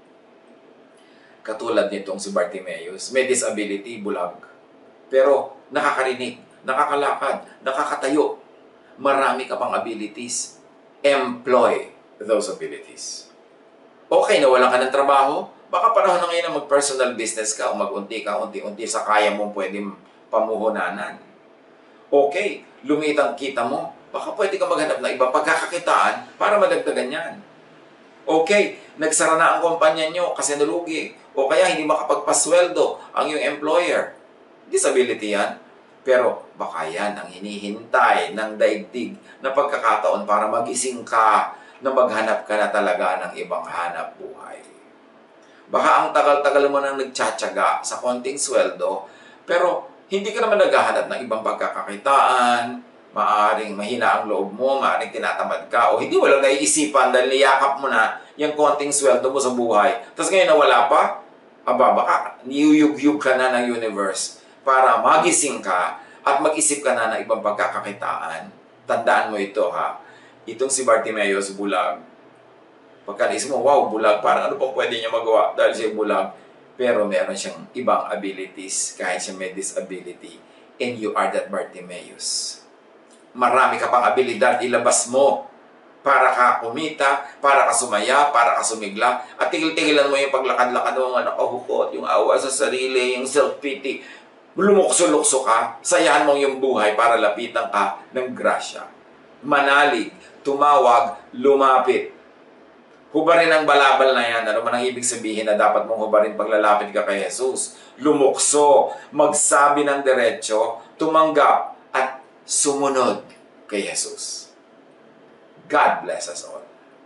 Katulad nitong si Bartimaeus, may disability, bulag. Pero nakakarinig, nakakalakad, nakakatayo. Marami ka pang abilities. Employ those abilities. Okay, nawalan ka ng trabaho, baka panahon na ngayon na mag-personal business ka o mag-unti ka, unti-unti sa kaya mong pwedeng pamuhunanan. Okay, lumit ang kita mo, baka pwede ka maghanap ng ibang pagkakakitaan para madagdagan yan. Okay, nagsara na ang kumpanya nyo kasi nalugi, o kaya hindi makapagpasweldo ang iyong employer. Disability yan. Pero baka yan ang hinihintay ng daigdig na pagkakataon para magising ka na maghanap ka na talaga ng ibang hanap buhay. Baka ang tagal-tagal mo nang nagtsatsaga sa konting sweldo, pero hindi ka naman naghahanap ng ibang pagkakakitaan, maaaring mahina ang loob mo, maaaring tinatamad ka, o hindi walang naiisipan dahil niyakap mo na yung konting sweldo mo sa buhay. Tapos ngayon nawala pa, aba, baka niyuyug-yug ka na ng universe para magising ka at mag-isip ka na ng ibang pagkakakitaan. Tandaan mo ito, ha? Itong si Bartimaeus, bulag. Pagka naisip mo, wow, bulag, parang ano pang pwede niya magawa dahil siya bulag. Pero meron siyang ibang abilities kahit siya may disability. And you are that Bartimaeus. Marami ka pang abilidad, ilabas mo para ka kumita, para ka sumaya, para ka sumigla, at tigil-tigilan mo yung paglakad-lakad mo, mga nakahukot, yung awa sa sarili, yung self-pity. Lumukso-lukso ka, sayahan mong yung buhay para lapitan ka ng grasya. Manalig, tumawag, lumapit. Hubarin ang balabal na yan. Ano man ang ibig sabihin na dapat mong hubarin paglalapit ka kay Jesus? Lumukso, magsabi ng diretsyo, tumanggap, at sumunod kay Jesus. God bless us all.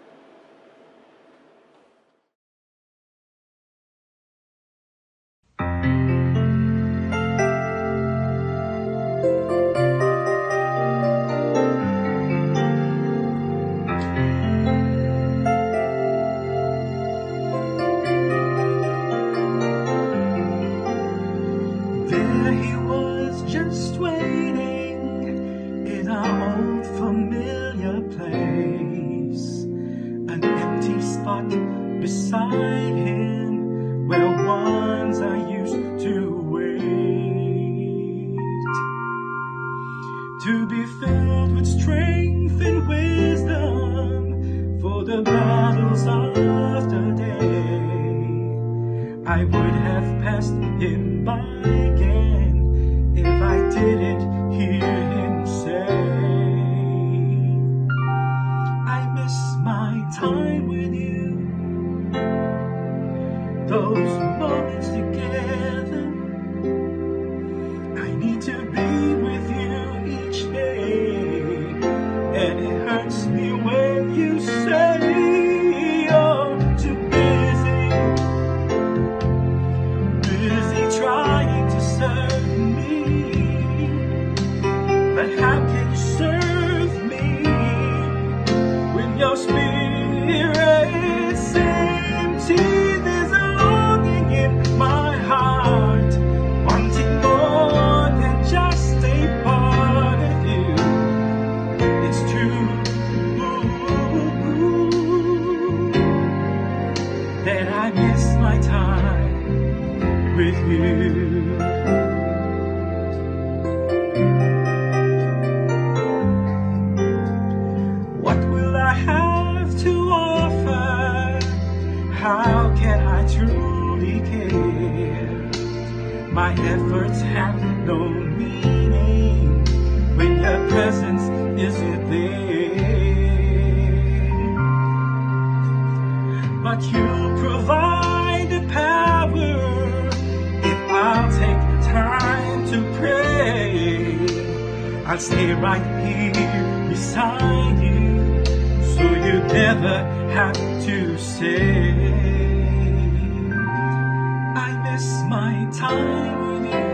Beside him, where once I used to wait, to be filled with strength and wisdom for the battles of the day. I would have passed him by again if I didn't hear him say, I miss my time with you. Those moments together, I need to be with you each day. it's true that I miss my time with you. What will I have to offer? How can I truly care? My efforts have no meaning when your presence isn't there. But you provide the power if I'll take the time to pray. I'll stay right here beside you, so you never have to say. I miss my time with you,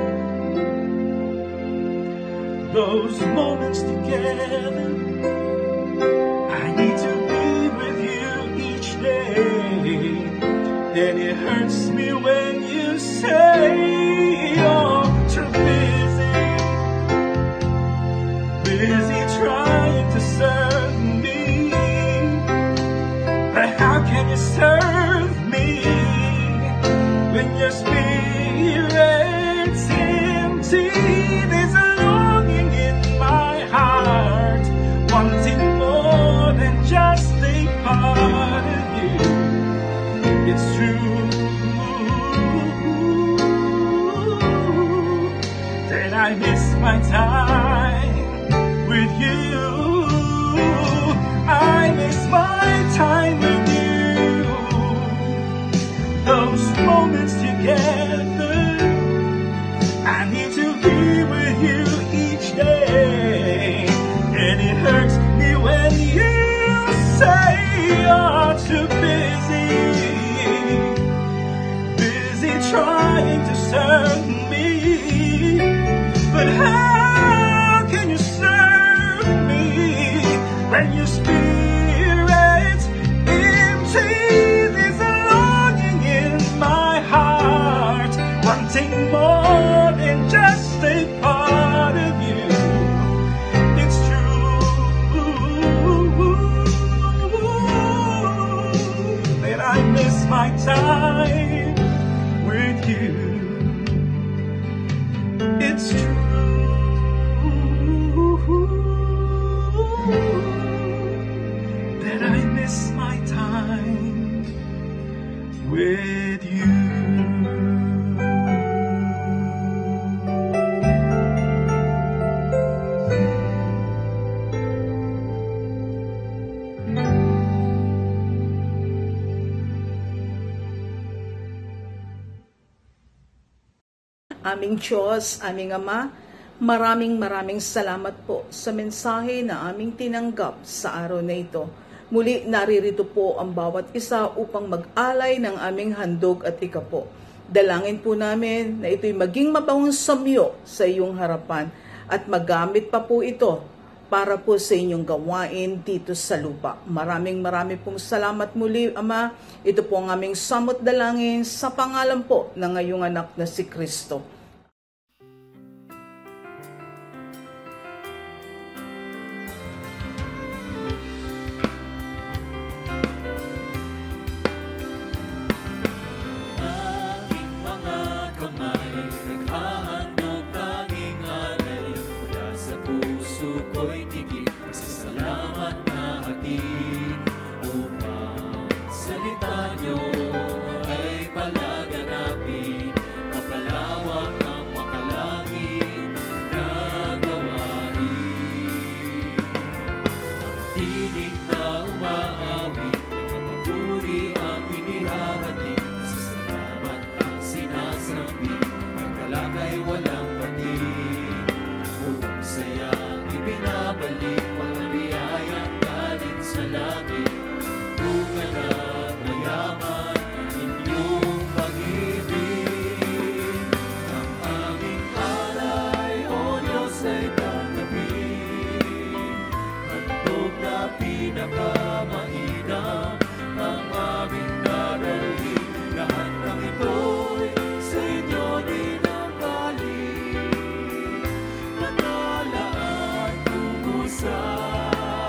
those moments together. I need to be with you each day, and it hurts me when you say you're too busy, busy trying to serve me. But how can you serve me when your spirit's empty? There's a longing in my heart, wanting more than just a part of you. It's true that I miss my time with you. I miss my time with you, those moments together. I need to be with you each day, and it hurts me when you say you're too busy, busy trying to serve me. But how can you serve me when your spirit's empty? There's a longing in my heart, wanting more than just a part of you. It's true that I miss my time with you. It's true that I miss my time with you. Aming Diyos, aming Ama, maraming maraming salamat po sa mensahe na aming tinanggap sa araw na ito. Muli naririto po ang bawat isa upang mag-alay ng aming handog at ikapo. Dalangin po namin na ito'y maging mabawang samyo sa iyong harapan at magamit pa po ito para po sa inyong gawain dito sa lupa. Maraming maraming pong salamat muli, Ama. Ito po ang aming samot dalangin sa pangalan po ng iyong anak na si Kristo. Sa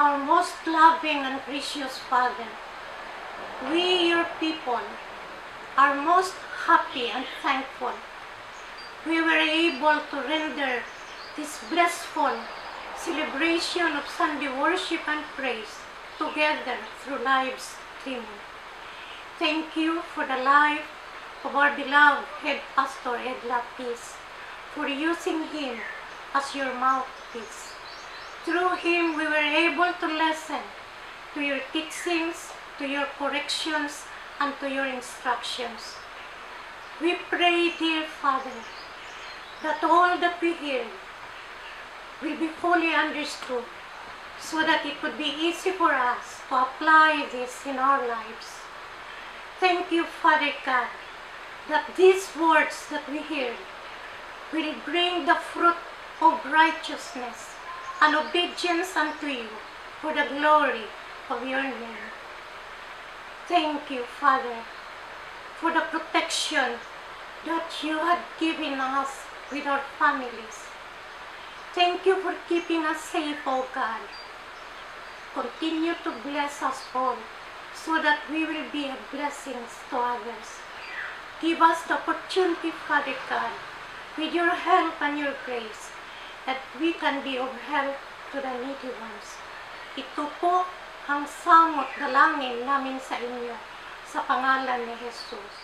our most loving and gracious Father, we, your people, are most happy and thankful. We were able to render this blissful celebration of Sunday worship and praise together through live streaming. Thank you for the life of our beloved Head Pastor Ed Lapis, for using him as your mouthpiece. Through him, we were able to listen to your teachings, to your corrections, and to your instructions. We pray, dear Father, that all that we hear will be fully understood, so that it would be easy for us to apply this in our lives. Thank you, Father God, that these words that we hear will bring the fruit of righteousness and obedience unto you for the glory of your name. Thank you, Father, for the protection that you had given us with our families. Thank you for keeping us safe, O God. Continue to bless us all so that we will be a blessing to others. Give us the opportunity, Father God, with your help and your grace, that we can be of help to the needy ones. Ito po ang samot dalangin namin sa inyo, sa pangalan ni Jesus.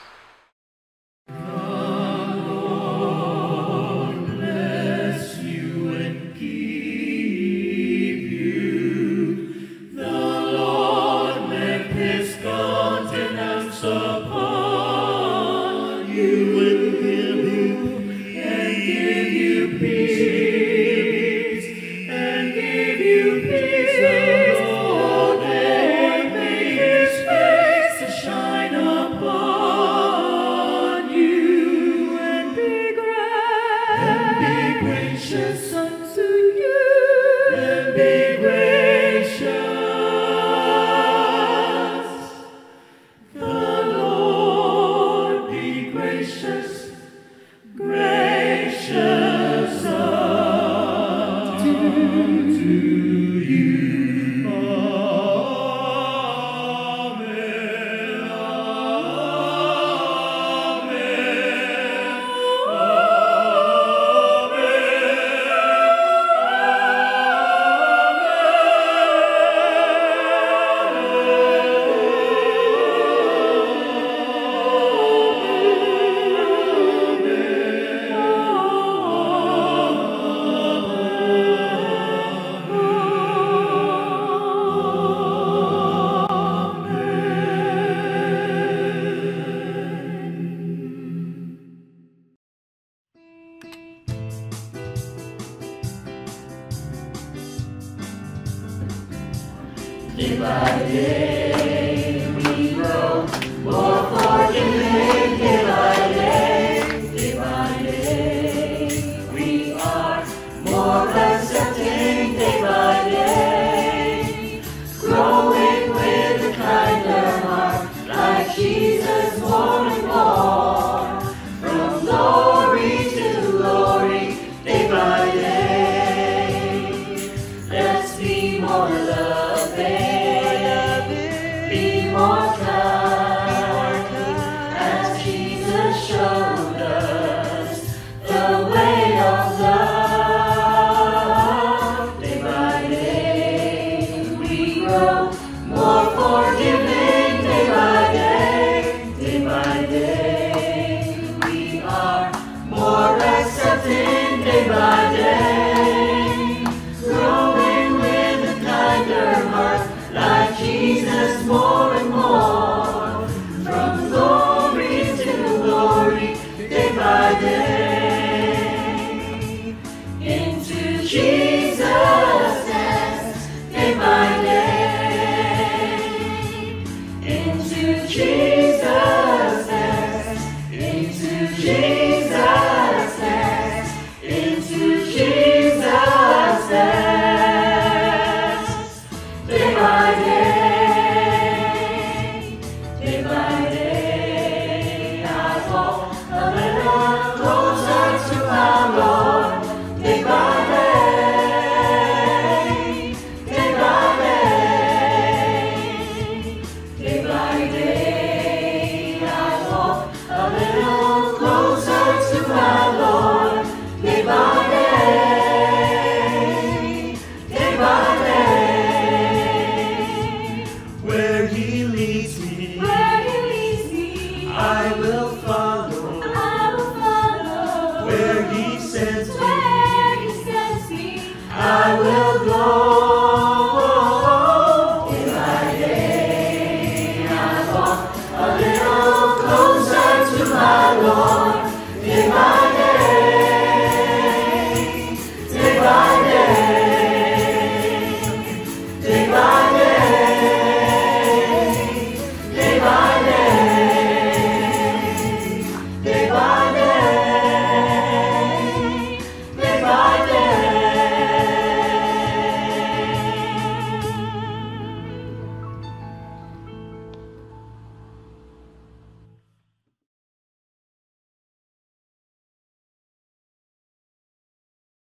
Day by day we grow more forgiving. Day by day, day by day we are more accepting. Day by day, growing with a kinder heart, like Jesus more and more, from glory to glory. Day by day, let's be more loving. Be more kind, as Jesus showed us the way of love. Day by day we grow more forgiving. Day by day, day by day we are more accepting. Day by day, growing with a kinder heart, like Jesus more and more, from glory to glory. Day by day, into Jesus.